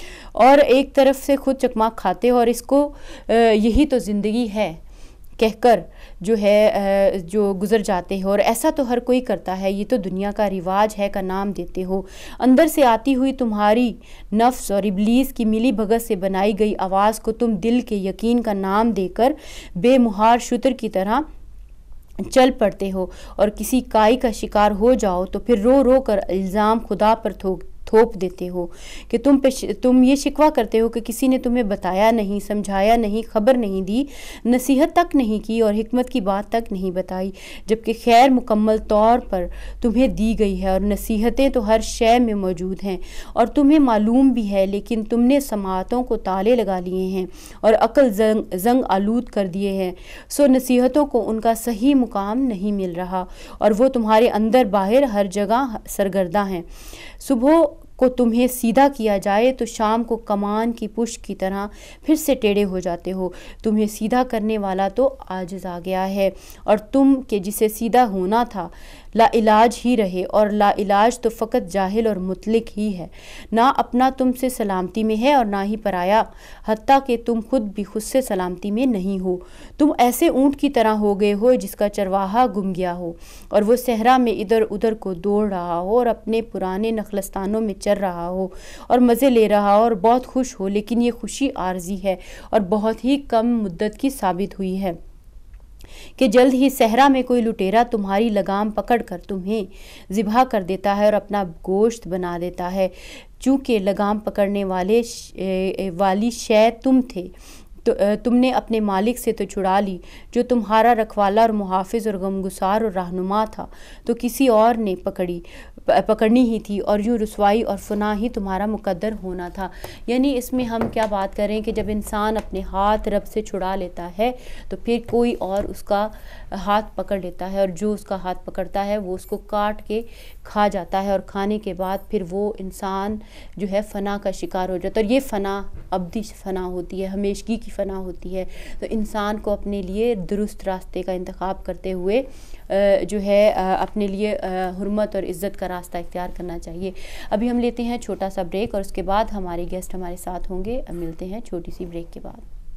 ہو اور اس کو یہی تو زندگی ہے کہہ کر جو گزر جاتے ہو، اور ایسا تو ہر کوئی کرتا ہے، یہ تو دنیا کا رواج ہے کا نام دیتے ہو۔ اندر سے آتی ہوئی تمہاری نفس اور ابلیس کی ملی بھگت سے بنائی گئی آواز کو تم دل کے یقین کا نام دے کر بے مہار شتر کی طرح چل پڑتے ہو، اور کسی کائی کا شکار ہو جاؤ تو پھر رو رو کر الزام خدا پر تھوپ دیتے ہو کہ تم یہ شکوہ کرتے ہو کہ کسی نے تمہیں بتایا نہیں، سمجھایا نہیں، خبر نہیں دی، نصیحت تک نہیں کی اور حکمت کی بات تک نہیں بتائی، جبکہ خیر مکمل طور پر تمہیں دی گئی ہے اور نصیحتیں تو ہر شے میں موجود ہیں اور تمہیں معلوم بھی ہے، لیکن تم نے سماعتوں کو تالے لگا لیے ہیں اور عقل زنگ آلود کر دیے ہیں، سو نصیحتوں کو ان کا صحیح مقام نہیں مل رہا اور وہ تمہارے اندر باہر ہر جگہ سرگرداں ہیں۔ صبح کو تمہیں سیدھا کیا جائے تو شام کو کمان کی پشت کی طرح پھر سے ٹیڑھے ہو جاتے ہو۔ تمہیں سیدھا کرنے والا تو عاجز آ گیا ہے اور تم کہ جسے سیدھا ہونا تھا لا علاج ہی رہے، اور لا علاج تو فقط جاہل اور مطلق ہی ہے، نہ اپنا تم سے سلامتی میں ہے اور نہ ہی پرایا، حتیٰ کہ تم خود بھی خود سے سلامتی میں نہیں ہو۔ تم ایسے اونٹ کی طرح ہو گئے ہو جس کا چرواہا گم گیا ہو اور وہ صحرا میں ادھر ادھر کو دوڑ رہا ہو اور اپنے پرانے نخلستانوں میں چر رہا ہو اور مزے لے رہا ہو اور بہت خوش ہو، لیکن یہ خوشی عارضی ہے اور بہت ہی کم مدت کی ثابت ہوئی ہے کہ جلد ہی صحرا میں کوئی لٹیرا تمہاری لگام پکڑ کر تمہیں ذبح کر دیتا ہے اور اپنا گوشت بنا دیتا ہے، چونکہ لگام پکڑنے والی شے تم تھے، تم نے اپنے مالک سے تو چھڑا لی جو تمہارا رکھوالا اور محافظ اور غمگسار اور رہنما تھا، تو کسی اور نے پکڑی، پکڑنی ہی تھی اور یوں رسوائی اور فنا ہی تمہارا مقدر ہونا تھا. یعنی اس میں ہم کیا بات کریں کہ جب انسان اپنے ہاتھ رب سے چھڑا لیتا ہے تو پھر کوئی اور اس کا ہاتھ پکڑ لیتا ہے، اور جو اس کا ہاتھ پکڑتا ہے وہ اس کو کاٹ کے کھا جاتا ہے، اور کھانے کے بعد پھر وہ انسان جو ہے فنا کا شکار ہو جاتا ہے. اور یہ فنا ابدی فنا ہوتی ہے، ہمیشگی کی فنا ہوتی ہے. تو انسان کو اپنے لیے درست راستے کا انتخاب کرتے ہوئے جو ہے اپنے لیے حرمت اور عزت کا راستہ اختیار کرنا چاہیے. ابھی ہم لیتے ہیں چھوٹا سا بریک، اور اس کے بعد ہمارے گیسٹ ہمارے ساتھ ہوں گے. اب ملتے ہیں چھوٹی سی بریک کے بعد.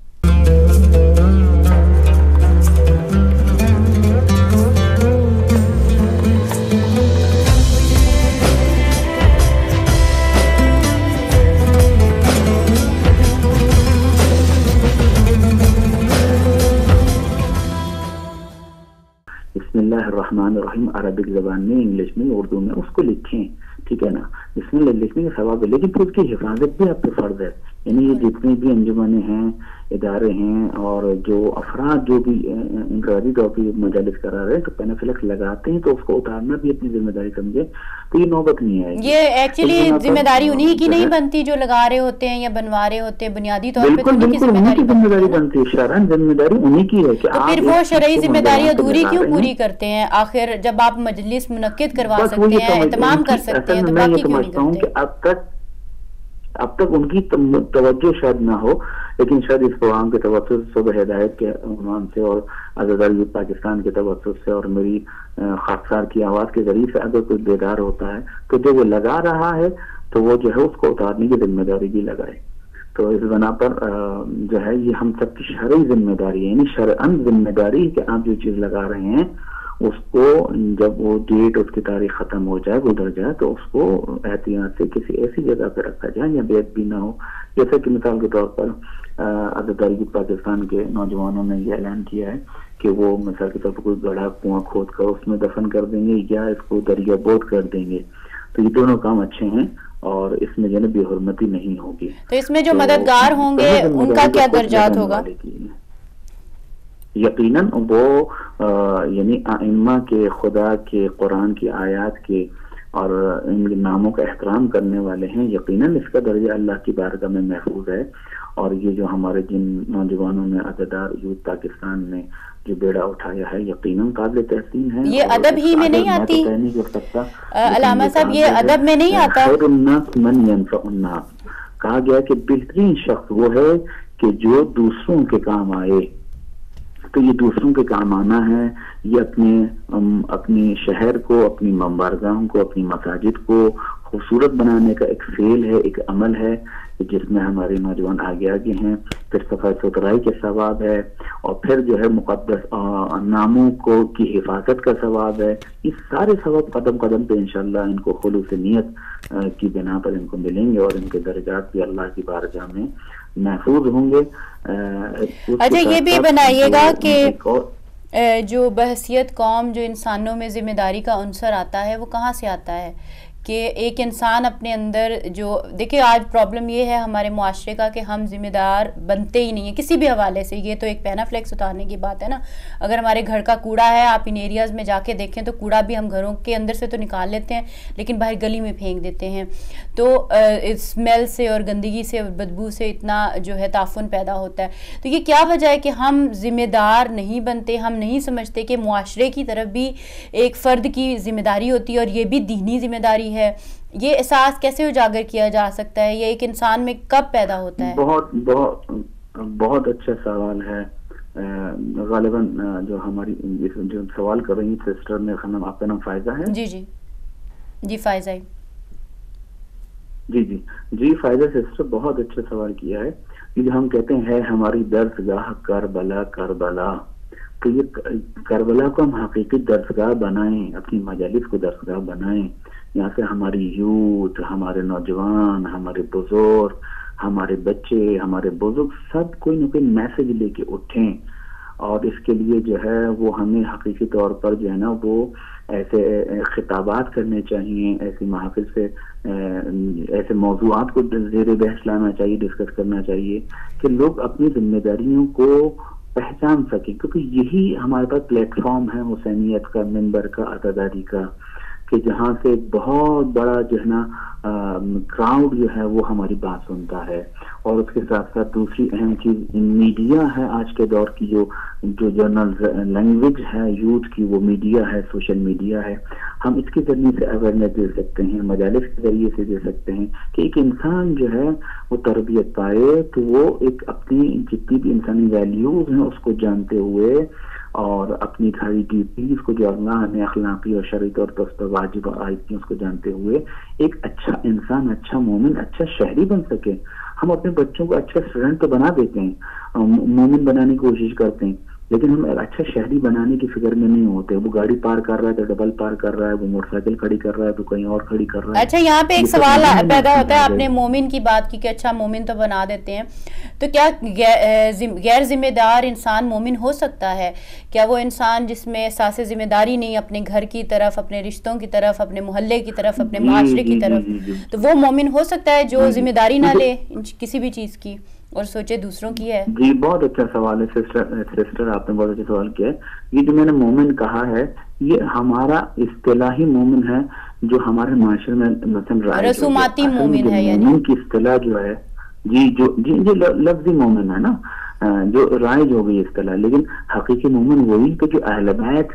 بسم اللہ الرحمن الرحیم عربک زبان میں، انگلش میں، اردو میں اس کو لکھیں، ٹھیک ہے نا. بسم اللہ لکھنے کا ثواب ہے، لیکن پھر اس کی حفاظت بھی آپ پہ فرض ہے. یعنی یہ جتنے بھی انجمنیں ہیں، ادارے ہیں، اور جو افراد جو بھی انفرادی طور پہ مجالس کرا رہے ہیں تو پینافلکس لگاتے ہیں، تو اس کو اتارنا بھی اپنی ذمہ داری سمجھے، تو یہ نوبت نہیں آئے گی. یہ ایکچولی ذمہ داری انہی کی نہیں بنتی جو لگا رہے ہوتے ہیں یا بنوا رہے ہوتے ہیں، بنیادی طور پہ بالکل بالکل انہیں کی ذمہ داری بنتی ہے. شرعاً ذمہ داری انہیں کی ہے کہ تو پھر وہ شرعی ذمہ داری ادھوری کیوں پوری کرتے ہیں؟ آخر جب آپ مجلس منعقد کروا سکتے ہیں، اہتمام کر سکتے ہیں، تو باقی کیوں نہیں کرتے؟ اب تک ان کی توجہ شاید نہ ہو، لیکن شاید اس پروگرام کے توسط سے، صبح ہدایت کے عنوان سے، اور آزادی یوتھ پاکستان کے توسط سے، اور میری خاکسار کی آواز کے ذریعے سے اگر کوئی بیدار ہوتا ہے تو جو وہ لگا رہا ہے تو وہ جو ہے اس کو اتارنے کی ذمہ داری بھی لگائے. تو اس بنا پر جو ہے یہ ہم سب کی شرعی ذمہ داری ہے، یعنی شرعاً ذمہ داری کہ آپ جو چیز لگا رہے ہیں اس کو جب وہ ڈیٹ، اس کی تاریخ ختم ہو جائے، گزر جائے، تو اس کو احتیاط سے کسی ایسی جگہ پہ رکھا جائے یا بیت بھی نہ ہو. جیسے کہ مثال کے طور پر آزادی پاکستان کے نوجوانوں نے یہ اعلان کیا ہے کہ وہ مثال کے طور پر کوئی گڑھا کنواں کھود کر اس میں دفن کر دیں گے یا اس کو دریا بوٹ کر دیں گے. تو یہ دونوں کام اچھے ہیں اور اس میں جو ہے بے حرمتی نہیں ہوگی. تو اس میں جو مددگار ہوں گے ان کا کیا درجات ہوگا؟ یقیناً وہ یعنی ائمہ کے، خدا کے، قرآن کی آیات کے اور ان کے ناموں کا احترام کرنے والے ہیں. یقیناً اس کا درجہ اللہ کی بارگاہ میں محفوظ ہے. اور یہ جو ہمارے جن نوجوانوں نے عزادار یوتھ پاکستان نے جو بیڑا اٹھایا ہے یقیناً قابل تحسین ہے. یہ ادب ہی میں نہیں آتی علامہ صاحب، یہ ادب میں نہیں آتا. خیر الناس من ينفع الناس، کہا گیا کہ بہترین شخص وہ ہے کہ جو دوسروں کے کام آئے. تو یہ دوسروں کے کام آنا ہے، یہ اپنی شہر کو، اپنی ممبرگاہوں کو، اپنی مساجد کو خوبصورت بنانے کا ایک فعل ہے، ایک عمل ہے جس میں ہمارے نوجوان آگے آگے ہیں. پھر صفائی ستھرائی کے ثواب ہے، اور پھر جو ہے مقدس ناموں کو کی حفاظت کا ثواب ہے. یہ سارے ثواب قدم قدم پہ انشاءاللہ ان کو خلوص نیت کی بنا پر ان کو ملیں گے، اور ان کے درجات بھی اللہ کی بارگاہ میں محفوظ ہوں گے. اچھا یہ بھی بنائیے گا کہ جو بحثیت قوم جو انسانوں میں ذمہ داری کا عنصر آتا ہے وہ کہاں سے آتا ہے؟ کہ ایک انسان اپنے اندر جو دیکھیں آج پرابلم یہ ہے ہمارے معاشرے کا کہ ہم ذمہ دار بنتے ہی نہیں ہیں کسی بھی حوالے سے. یہ تو ایک پینافلیکس اتارنے کی بات ہے نا. اگر ہمارے گھر کا کوڑا ہے، آپ ان ایریاز میں جا کے دیکھیں تو کوڑا بھی ہم گھروں کے اندر سے تو نکال لیتے ہیں لیکن باہر گلی میں پھینک دیتے ہیں. تو اسمیل سے اور گندگی سے اور بدبو سے اتنا جو ہے تعفن پیدا ہوتا ہے. تو یہ کیا وجہ ہے کہ ہم ذمہ دار نہیں بنتے؟ ہم نہیں سمجھتے کہ معاشرے کی طرف بھی ایک فرد کی ذمہ داری ہوتی ہے اور یہ بھی دینی ذمہ داری ہے. یہ احساس کیسے اجاگر کیا جا سکتا ہے؟ یہ ایک انسان میں کب پیدا ہوتا ہے؟ بہت اچھا سوال ہے. غالباً جو ہماری جو سوال کر رہی سسٹر نے، آپ کا نام فائزہ ہے؟ جی جی جی فائزہ جی فائزہ سسٹر بہت اچھا سوال کیا ہے. یہ ہم کہتے ہیں ہماری درسگاہ کربلا. تو یہ کربلا کو ہم حقیقی درسگاہ بنائیں، اپنی مجالس کو درسگاہ بنائیں. یہاں سے ہماری یوتھ، ہمارے نوجوان، ہمارے بزرگ، ہمارے بچے، ہمارے بزرگ سب کوئی نہ کوئی میسج لے کے اٹھیں. اور اس کے لیے جو ہے وہ ہمیں حقیقی طور پر جو ہے نا وہ ایسے خطابات کرنے چاہیے، ایسی محافل سے ایسے موضوعات کو زیر بحث لانا چاہیے، ڈسکس کرنا چاہیے کہ لوگ اپنی ذمہ داریوں کو پہچان سکیں. کیونکہ یہی ہمارے پاس پلیٹ فارم ہے حسینیت کا، منبر کا، عزاداری کا. کہ جہاں سے ایک بہت بڑا جو ہے نا کراؤڈ جو ہے وہ ہماری بات سنتا ہے. اور اس کے ساتھ ساتھ دوسری اہم چیز میڈیا ہے آج کے دور کی, جو جرنل لینگویج ہے یوتھ کی, وہ میڈیا ہے, سوشل میڈیا ہے. ہم اس کے ذریعے سے اویئرنیس دے سکتے ہیں, مجالس کے ذریعے سے دے سکتے ہیں کہ ایک انسان جو ہے وہ تربیت پائے تو وہ ایک اپنی جتنی بھی انسانی ویلیوز ہیں اس کو جانتے ہوئے, اور اپنی ساری ڈیوٹیز کو جو اللہ نے اخلاقی اور شرعی طور پر اس پر واجب عائد کی اس کو جانتے ہوئے ایک اچھا انسان, اچھا مومن, اچھا شہری بن سکے. ہم اپنے بچوں کو اچھا اسٹوڈنٹ تو بنا دیتے ہیں, مومن بنانے کی کوشش کرتے ہیں, لیکن ہم اچھا شہری بنانے کی فکر میں نہیں ہوتے. وہ گاڑی پار کر رہا ہے تو ڈبل پار کر رہا ہے, وہ موٹر سائیکل کھڑی کر رہا ہے تو کہیں اور کھڑی کر رہا ہے. اچھا, یہاں پہ ایک سوال پیدا ہوتا ہے, آپ نے مومن کی بات کی کہ اچھا مومن تو بنا دیتے ہیں, تو کیا غیر ذمہ دار انسان مومن ہو سکتا ہے؟ کیا وہ انسان جس میں احساس ذمہ داری نہیں اپنے گھر کی طرف, اپنے رشتوں کی طرف, اپنے محلے کی طرف, اپنے معاشرے کی طرف, تو وہ مومن ہو سکتا ہے جو ذمہ داری نہ لے کسی بھی چیز کی اور سوچے دوسروں کی ہے؟ جی بہت اچھا سوال ہے سسٹر, آپ نے بہت اچھا سوال کیا ہے. یہ جو میں نے مومن کہا ہے یہ ہمارا اصطلاحی مومن ہے جو ہمارے معاشرے میں مثلا رسوماتی مومن ہے, یعنی مومن کی اصطلاح جو ہے جی لفظی مومن ہے نا, جو رائج ہو گئی اصطلاح. لیکن حقیقی مومن وہی کہ جو اہل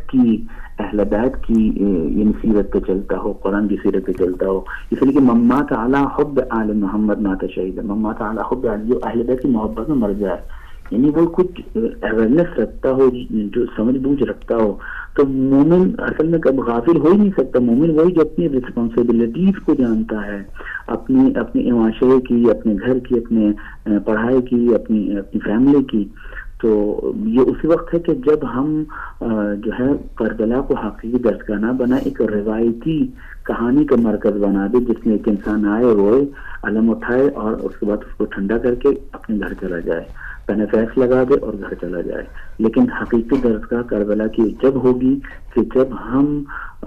بیت کی یعنی سیرت پہ چلتا ہو, قرآن کی سیرت پہ چلتا ہو. اس لیے کہ ممات علی حب آل محمد مات شہید, ممات علی حب جو اہل بیت کی محبت میں مر جائے, یعنی وہ کچھ اویئرنیس رکھتا ہو, جو سمجھ بوجھ رکھتا ہو, تو مومن اصل میں کب غافل ہو ہی نہیں سکتا. مومن وہی جو اپنی رسپانسبلٹیز کو جانتا ہے, اپنی معاشرے کی, اپنے گھر کی, اپنے پڑھائی کی, اپنی فیملی کی. تو یہ اسی وقت ہے کہ جب ہم جو ہے کربلا کو حقیقی دستگاہ نہ بنائے, ایک روایتی کہانی کا مرکز بنا دے جس میں ایک انسان آئے, روئے, علم اٹھائے اور اس کے بعد اس کو ٹھنڈا کر کے اپنے گھر چلا جائے, پہلے فیس لگا دے اور گھر چلا جائے. لیکن حقیقی درسگاہ کربلا کی جب ہوگی کہ جب ہم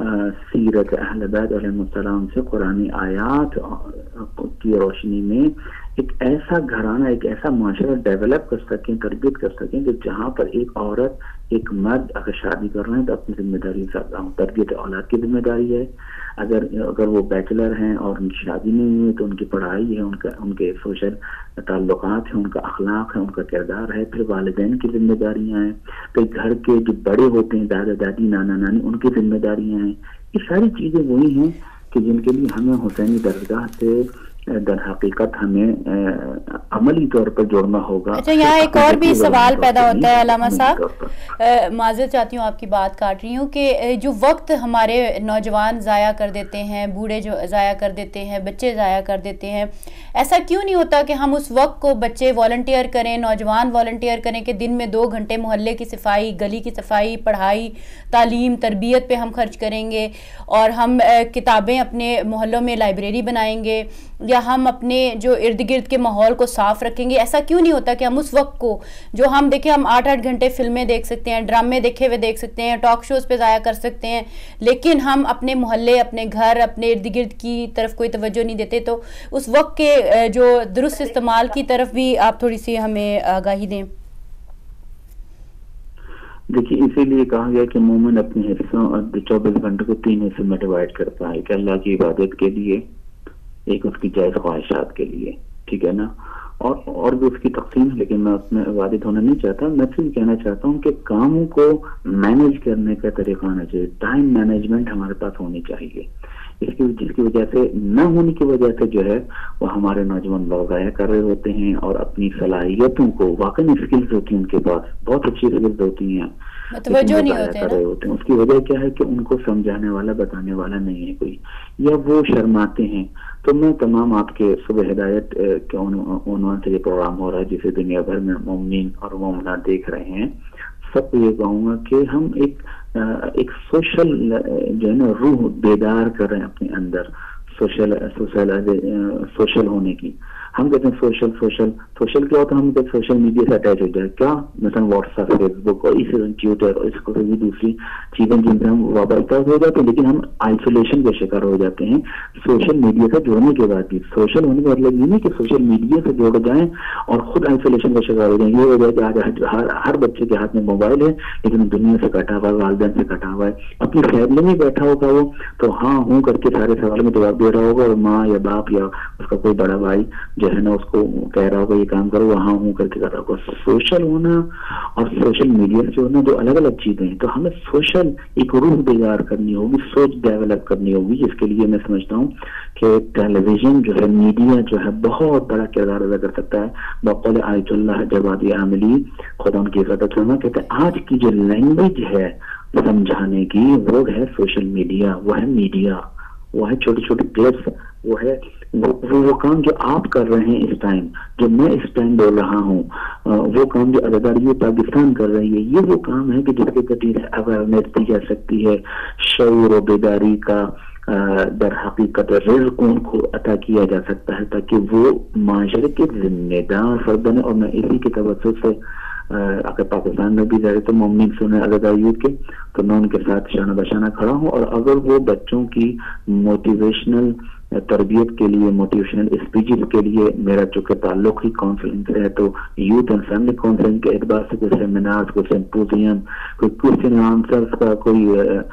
سیرت اہل بیت علیہ السلام سے قرآنی آیات کی روشنی میں ایک ایسا گھرانہ, ایک ایسا معاشرہ ڈیولپ کر سکیں, تربیت کر سکیں کہ جہاں پر ایک عورت, ایک مرد اگر شادی کر رہے ہیں تو اپنی ذمہ داری, تربیت اولاد کی ذمہ داری ہے. اگر وہ بیچلر ہیں اور ان کی شادی نہیں ہوئی تو ان کی پڑھائی ہے, ان کے سوشل تعلقات ہیں, ان کا اخلاق ہے, ان کا کردار ہے. پھر والدین کی ذمہ داریاں ہیں, پھر گھر کے جو بڑے ہوتے ہیں, دادا دادی, نانا نانی, ان کی ذمہ داریاں ہیں. یہ ساری چیزیں وہی ہیں کہ جن کے لیے ہمیں حسینی درگاہ سے در حقیقت ہمیں عملی طور پر جوڑنا ہوگا. اچھا, یہاں ایک اور بھی سوال پیدا ہوتا ہے علامہ صاحب, معذرت چاہتی ہوں آپ کی بات کاٹ رہی ہوں, کہ جو وقت ہمارے نوجوان ضائع کر دیتے ہیں, بوڑھے جو ضائع کر دیتے ہیں, بچے ضائع کر دیتے ہیں, ایسا کیوں نہیں ہوتا کہ ہم اس وقت کو بچے والنٹیئر کریں, نوجوان والنٹیئر کریں کہ دن میں 2 گھنٹے محلے کی صفائی, گلی کی صفائی, پڑھائی, تعلیم, تربیت پہ ہم خرچ کریں گے, اور ہم کتابیں اپنے محلوں میں لائبریری بنائیں گے, یا ہم اپنے جو ارد گرد کے ماحول کو صاف رکھیں گے. ایسا کیوں نہیں ہوتا کہ ہم اس وقت کو جو ہم دیکھیں, ہم 8-8 گھنٹے فلمیں دیکھ سکتے ہیں, ڈرامے دیکھے ہوئے دیکھ سکتے ہیں, ٹاک شوز پہ ضائع کر سکتے ہیں, لیکن ہم اپنے محلے, اپنے گھر, اپنے ارد گرد کی طرف کوئی توجہ نہیں دیتے. تو اس وقت کے جو درست استعمال کی طرف بھی آپ تھوڑی سی ہمیں آگاہی دیں. دیکھیے, اسی لیے کہا گیا کہ مومن اپنے حصوں 24 گھنٹے کو 3 حصوں میں ڈیوائڈ کرتا ہے, کہ اللہ کی عبادت کے لیے, ایک اس کی جائز خواہشات کے لیے, ٹھیک ہے نا, اور بھی اس کی تقسیم ہے, لیکن میں اس میں وارد ہونا نہیں چاہتا. میں صرف کہنا چاہتا ہوں کہ کاموں کو مینیج کرنے کا طریقہ ہونا چاہیے, ٹائم مینجمنٹ ہمارے پاس ہونی چاہیے. جس کی وجہ سے نہ ہونے کی وجہ سے جو ہے وہ ہمارے نوجوان لوگ ضائع کر رہے ہوتے ہیں, اور اپنی صلاحیتوں کو, واقعی اسکلز ہوتی ہیں ان کے پاس, بہت اچھی اسکلز ہوتی ہیں, توجہ نہیں ہوتے ہیں. اس کی وجہ کیا ہے کہ ان کو سمجھانے والا, بتانے والا نہیں ہے کوئی, یا وہ شرماتے ہیں. تو میں تمام آپ کے صبح ہدایت کے عنوان سے یہ پروگرام ہو رہا ہے جسے دنیا بھر میں مومنین اور مومنات دیکھ رہے ہیں, سب کو یہ کہوں گا کہ ہم ایک سوشل جو ہے نا روح بیدار کر رہے ہیں اپنے اندر, सोशल होने की। हम कहते हैं सोशल क्या होता है, हम कहते हैं सोशल मीडिया से अटैच हो जाए, क्या مثلا व्हाट्सएप, फेसबुक और इसी ट्विटर और इसको भी दूसरी चीजें जिनसे हम वाबस्ता हो जाते हैं, लेकिन हम आइसोलेशन के शिकार हो जाते हैं सोशल मीडिया से जुड़ने के बाद भी। सोशल होने का मतलब ये नहीं कि सोशल मीडिया से जुड़ जाएं और खुद आइसोलेशन का शिकार हो जाए। ये हो जाए कि आज हर बच्चे के हाथ में मोबाइल है लेकिन दुनिया से कटा हुआ है, वालिदैन से कटा हुआ है, अपनी फैमिली में बैठा होगा वो तो हाँ हूँ करके सारे सवालों में जवाब दे रहा होगा, और माँ या बाप या उसका कोई बड़ा भाई जो है ना उसको कह रहा होगा ये काम करो, वहां हूँ करके कर रहा होगा। सोशल होना और सोशल मीडिया से होना दो अलग अलग चीजें हैं। तो हमें सोशल एक रूह बेदार करनी होगी, सोच डेवलप करनी होगी, जिसके लिए मैं समझता हूँ कि टेलीविजन जो है, मीडिया जो है बहुत बड़ा किरदार अदा कर सकता है। बक़ौल आयतुल्लाह जवादी आमिली, खुदा उनकी इज़्ज़त फरमाए, कहते हैं आज की जो लैंग्वेज है समझाने की वो है सोशल मीडिया, वो है मीडिया, वो है छोटी छोटी क्लिप्स, वो है वो काम जो आप कर रहे हैं इस टाइम, जो मैं इस टाइम बोल रहा हूँ, वो काम जो अदादारी पाकिस्तान कर रही है, ये वो काम है कि जिसके प्रति अवेयरनेस दी जा सकती है, शऊर और बेदारी का दर हकीकत रिज़्क़ उनको अता किया जा सकता है ताकि वो माशरे के जिम्मेदार फर्द बने। और मैं इसी के तवज्जुह से अगर पाकिस्तान में भी रहे तो मुमकिन सुने अज़ादार यूथ के, तो मैं उनके साथ शाना बशाना खड़ा हूँ। और अगर वो बच्चों की मोटिवेशनल तरबियत के लिए, मोटिवेशनल स्पीचेस के लिए, मेरा चूंकि ताल्लुक ही काउंसलिंग से है, तो यूथ एंड फैमिली काउंसलिंग के एतबार से कोई सेमिनार, कोई सिंपोजियम, कोई क्वेश्चन आंसर्स का कोई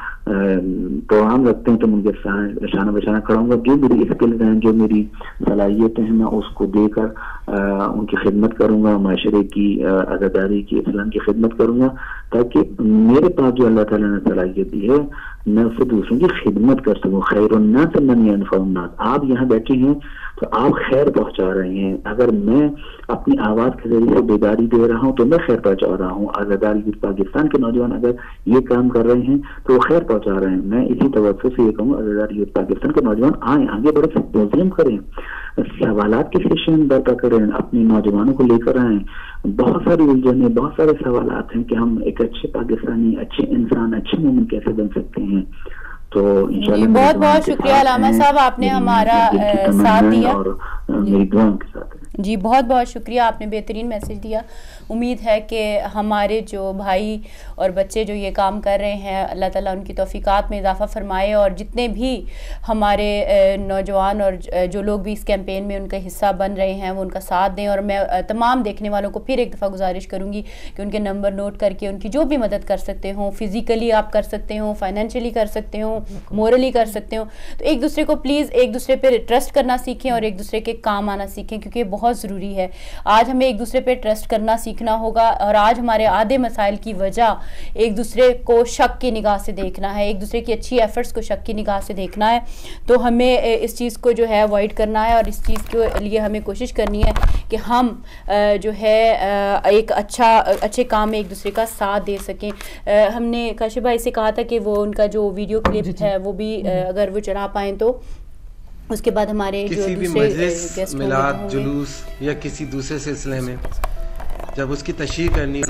प्रोग्राम रखते हैं तो उनके साथ शाना बशाना खड़ा हूँगा। जो मेरी स्किल्स हैं, जो मेरी सलाहियतें हैं, मैं उसको देकर उनकी खिदमत करूँगा, माशरे की आज़ादारी की, इस्लाम की खिदमत करूँगा, ताकि मेरे पास जो अल्लाह ताला ने सलाहियत दी है मैं उससे दूसरों की खिदमत कर सकूँ। खैरुन्नास मन यनफ़उन्नास, आप यहाँ बैठे हैं तो आप खैर पहुंचा रहे हैं। अगर मैं अपनी आवाज के जरिए से बेदारी दे रहा हूँ तो मैं खैर पहुंचा रहा हूँ। आज़ादार यूथ पाकिस्तान के नौजवान अगर ये काम कर रहे हैं तो वो खैर पहुंचा रहे हैं। मैं इसी तवज्जो से ये कहूँ, आज़ादार यूथ पाकिस्तान के नौजवान आए, आगे बढ़े, सिंपोजियम करें, सवालात के सेशन बर्पा करें, अपने नौजवानों को लेकर आए। बहुत सारी उलझने, बहुत सारे सवालात हैं कि हम एक अच्छे पाकिस्तानी, अच्छे इंसान, अच्छे मोमिन कैसे बन सकते हैं। तो इंशाल्लाह बहुत बहुत शुक्रिया अलामा साहब, आपने हमारा साथ दिया और मेरी दुआओं के साथ। जी बहुत बहुत शुक्रिया, आपने बेहतरीन मैसेज दिया। उम्मीद है कि हमारे जो भाई और बच्चे जो ये काम कर रहे हैं, अल्लाह ताला उनकी तौफीकात में इजाफ़ा फरमाए, और जितने भी हमारे नौजवान और जो लोग भी इस कैंपेन में उनका हिस्सा बन रहे हैं वो उनका साथ दें। और मैं तमाम देखने वालों को फिर एक दफ़ा गुजारिश करूँगी कि उनके नंबर नोट करके उनकी जो भी मदद कर सकते हों, फिज़िकली आप कर सकते हो, फाइनेंशियली कर सकते हो, मोरली कर सकते हो, तो एक दूसरे को प्लीज़ एक दूसरे पर ट्रस्ट करना सीखें और एक दूसरे के काम आना सीखें, क्योंकि बहुत ज़रूरी है। आज हमें एक दूसरे पे ट्रस्ट करना सीखना होगा, और आज हमारे आधे मसाइल की वजह एक दूसरे को शक की निगाह से देखना है, एक दूसरे की अच्छी एफर्ट्स को शक की निगाह से देखना है। तो हमें इस चीज़ को जो है अवॉइड करना है, और इस चीज़ के लिए हमें कोशिश करनी है कि हम जो है एक अच्छे काम में एक दूसरे का साथ दे सकें। हमने काशिफ भाई से कहा था कि वो उनका जो वीडियो क्लिप है वो भी अगर वो चढ़ा पाएँ तो उसके बाद हमारे किसी भी मजलिस, मिलाद, जुलूस या किसी दूसरे सिलसिले में जब उसकी तशरीह करनी,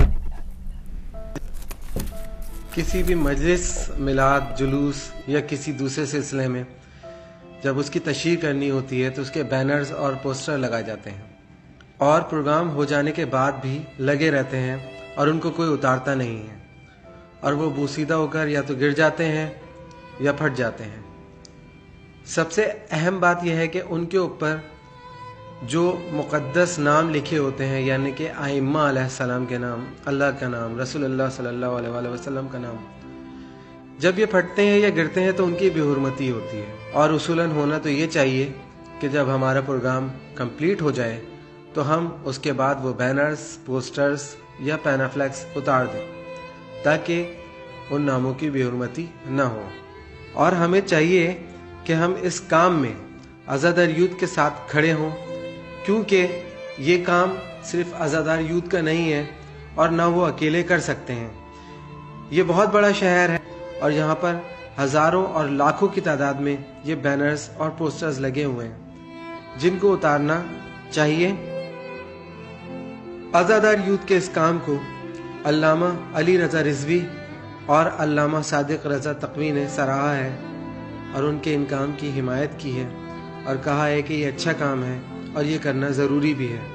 किसी भी मजलिस, मिलाद, जुलूस या किसी दूसरे सिलसिले में जब उसकी तशरीह करनी होती है तो उसके बैनर्स और पोस्टर लगाए जाते हैं, और प्रोग्राम हो जाने के बाद भी लगे रहते हैं और उनको कोई उतारता नहीं है, और वो बोसीदा होकर या तो गिर जाते हैं या फट जाते हैं। सबसे अहम बात यह है कि उनके ऊपर जो मुक़द्दस नाम लिखे होते हैं, यानी कि आइम्मा अलैहिस्सलाम के नाम, अल्लाह का नाम, रसूलुल्लाह सल्लल्लाहु अलैहि वसल्लम का नाम, जब ये फटते हैं या गिरते हैं तो उनकी बेहुरमती होती है। और उसूलन होना तो ये चाहिए कि जब हमारा प्रोग्राम कंप्लीट हो जाए तो हम उसके बाद वो बैनर्स, पोस्टर्स या पैनाफ्लेक्स उतार दें, ताकि उन नामों की बेहुरमती न हो। और हमें चाहिए कि हम इस काम में आज़ादार यूथ के साथ खड़े हों, क्योंकि ये काम सिर्फ आज़ादार यूथ का नहीं है और ना वो अकेले कर सकते हैं। ये बहुत बड़ा शहर है और यहाँ पर हज़ारों और लाखों की तादाद में ये बैनर्स और पोस्टर्स लगे हुए हैं, जिनको उतारना चाहिए। आज़ादार यूथ के इस काम को अल्लामा अली रज़ा रिज़वी और अल्लामा सादिक रज़ा तक़वी ने सराहा है और उनके इन काम की हिमायत की है। اور کہا ہے کہ یہ اچھا کام ہے اور یہ کرنا ضروری بھی ہے۔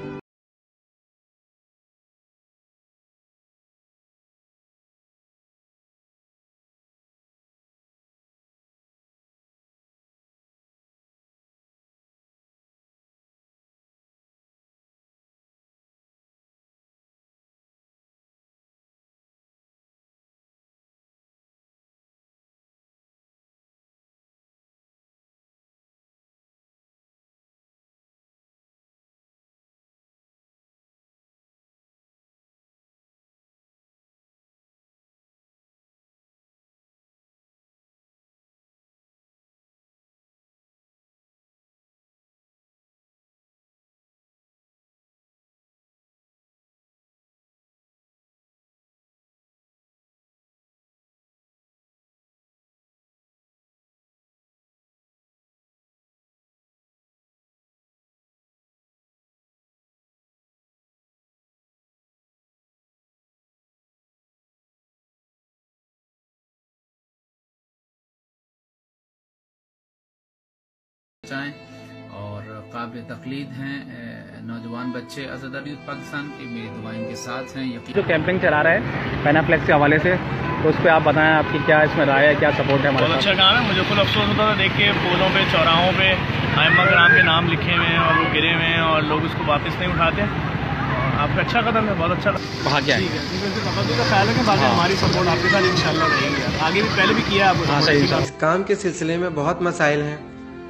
اور قابل تقلید ہیں نوجوان بچے عزادار یوتھ پاکستان کی، میری دعائیں ان کے ساتھ ہیں۔ جو کیمپنگ چلا رہا ہے پینافلیکس کے حوالے سے، تو اس پہ آپ بتائیں آپ کی کیا اس میں رائے ہے، کیا سپورٹ ہے؟ بہت اچھا کام ہے، مجھے خود افسوس ہوتا تھا دیکھ کے پولوں پہ چوراہوں پہ ائمہ کرام کے نام لکھے ہوئے ہیں اور وہ گرے ہوئے ہیں اور لوگ اس کو واپس نہیں اٹھاتے۔ آپ کا اچھا قدم ہے، بہت اچھا وہاں کیا ٹھیک ہے، کیونکہ خیال ہے کہ باقی ہماری سپورٹ آپ کے ساتھ انشاءاللہ رہے گی، آگے بھی پہلے بھی کیا ہے آپ۔ اس کام کے سلسلے میں بہت مسائل ہیں۔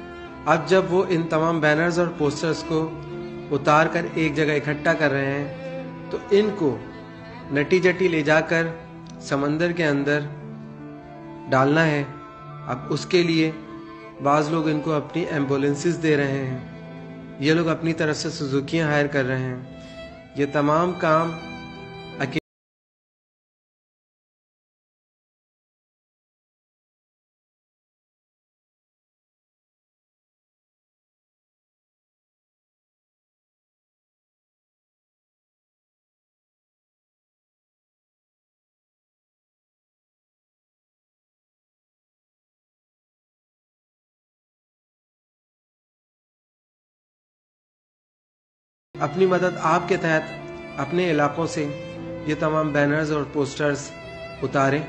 اب جب وہ ان تمام بینرز اور پوسٹرز کو اتار کر ایک جگہ اکٹھا کر رہے ہیں تو ان کو نٹی جٹی لے جا کر سمندر کے اندر ڈالنا ہے۔ اب اس کے لیے بعض لوگ ان کو اپنی ایمبولینسز دے رہے ہیں، یہ لوگ اپنی طرف سے سوزوکیاں ہائر کر رہے ہیں۔ یہ تمام کام اپنی مدد آپ کے تحت اپنے علاقوں سے یہ تمام بینرز اور پوسٹرز اتاریں۔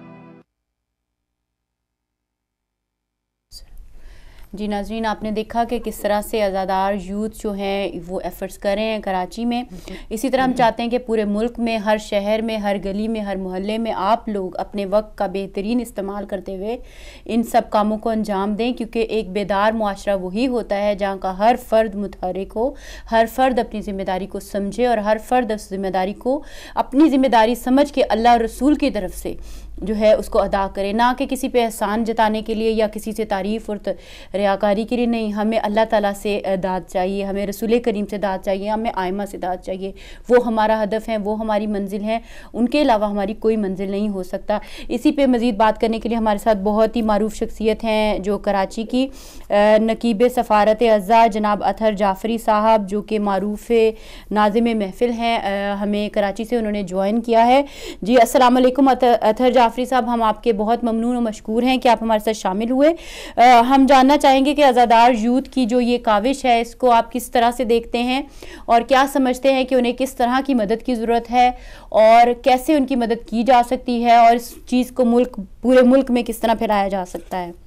جی ناظرین، آپ نے دیکھا کہ کس طرح سے عزادار یوتھ جو ہیں وہ ایفرٹس کر رہے ہیں کراچی میں۔ اسی طرح ہم چاہتے ہیں کہ پورے ملک میں، ہر شہر میں، ہر گلی میں، ہر محلے میں آپ لوگ اپنے وقت کا بہترین استعمال کرتے ہوئے ان سب کاموں کو انجام دیں، کیونکہ ایک بیدار معاشرہ وہی ہوتا ہے جہاں کا ہر فرد متحرک ہو، ہر فرد اپنی ذمہ داری کو سمجھے اور ہر فرد اس ذمہ داری کو اپنی ذمہ داری سمجھ کے اللہ اور رسول کی طرف سے جو ہے اس کو ادا کرے، نہ کہ کسی پہ احسان جتانے کے لیے یا کسی سے تعریف اور ریاکاری کے لیے نہیں۔ ہمیں اللہ تعالیٰ سے داد چاہیے، ہمیں رسول کریم سے داد چاہیے، ہمیں آئمہ سے داد چاہیے۔ وہ ہمارا ہدف ہے، وہ ہماری منزل ہے، ان کے علاوہ ہماری کوئی منزل نہیں ہو سکتا۔ اسی پہ مزید بات کرنے کے لیے ہمارے ساتھ بہت ہی معروف شخصیت ہیں جو کراچی کی نقیب سفارت اعزا جناب اطہر جعفری صاحب، جو کہ معروف ناظم محفل ہیں، ہمیں کراچی سے انہوں نے جوائن کیا ہے۔ جی السلام علیکم اطہر جعفری صاحب، ہم آپ کے بہت ممنون و مشکور ہیں کہ آپ ہمارے ساتھ شامل ہوئے۔ ہم جاننا چاہیں گے کہ عزادار یوتھ کی جو یہ کاوش ہے اس کو آپ کس طرح سے دیکھتے ہیں اور کیا سمجھتے ہیں کہ انہیں کس طرح کی مدد کی ضرورت ہے اور کیسے ان کی مدد کی جا سکتی ہے اور اس چیز کو پورے ملک میں کس طرح پھیلایا جا سکتا ہے؟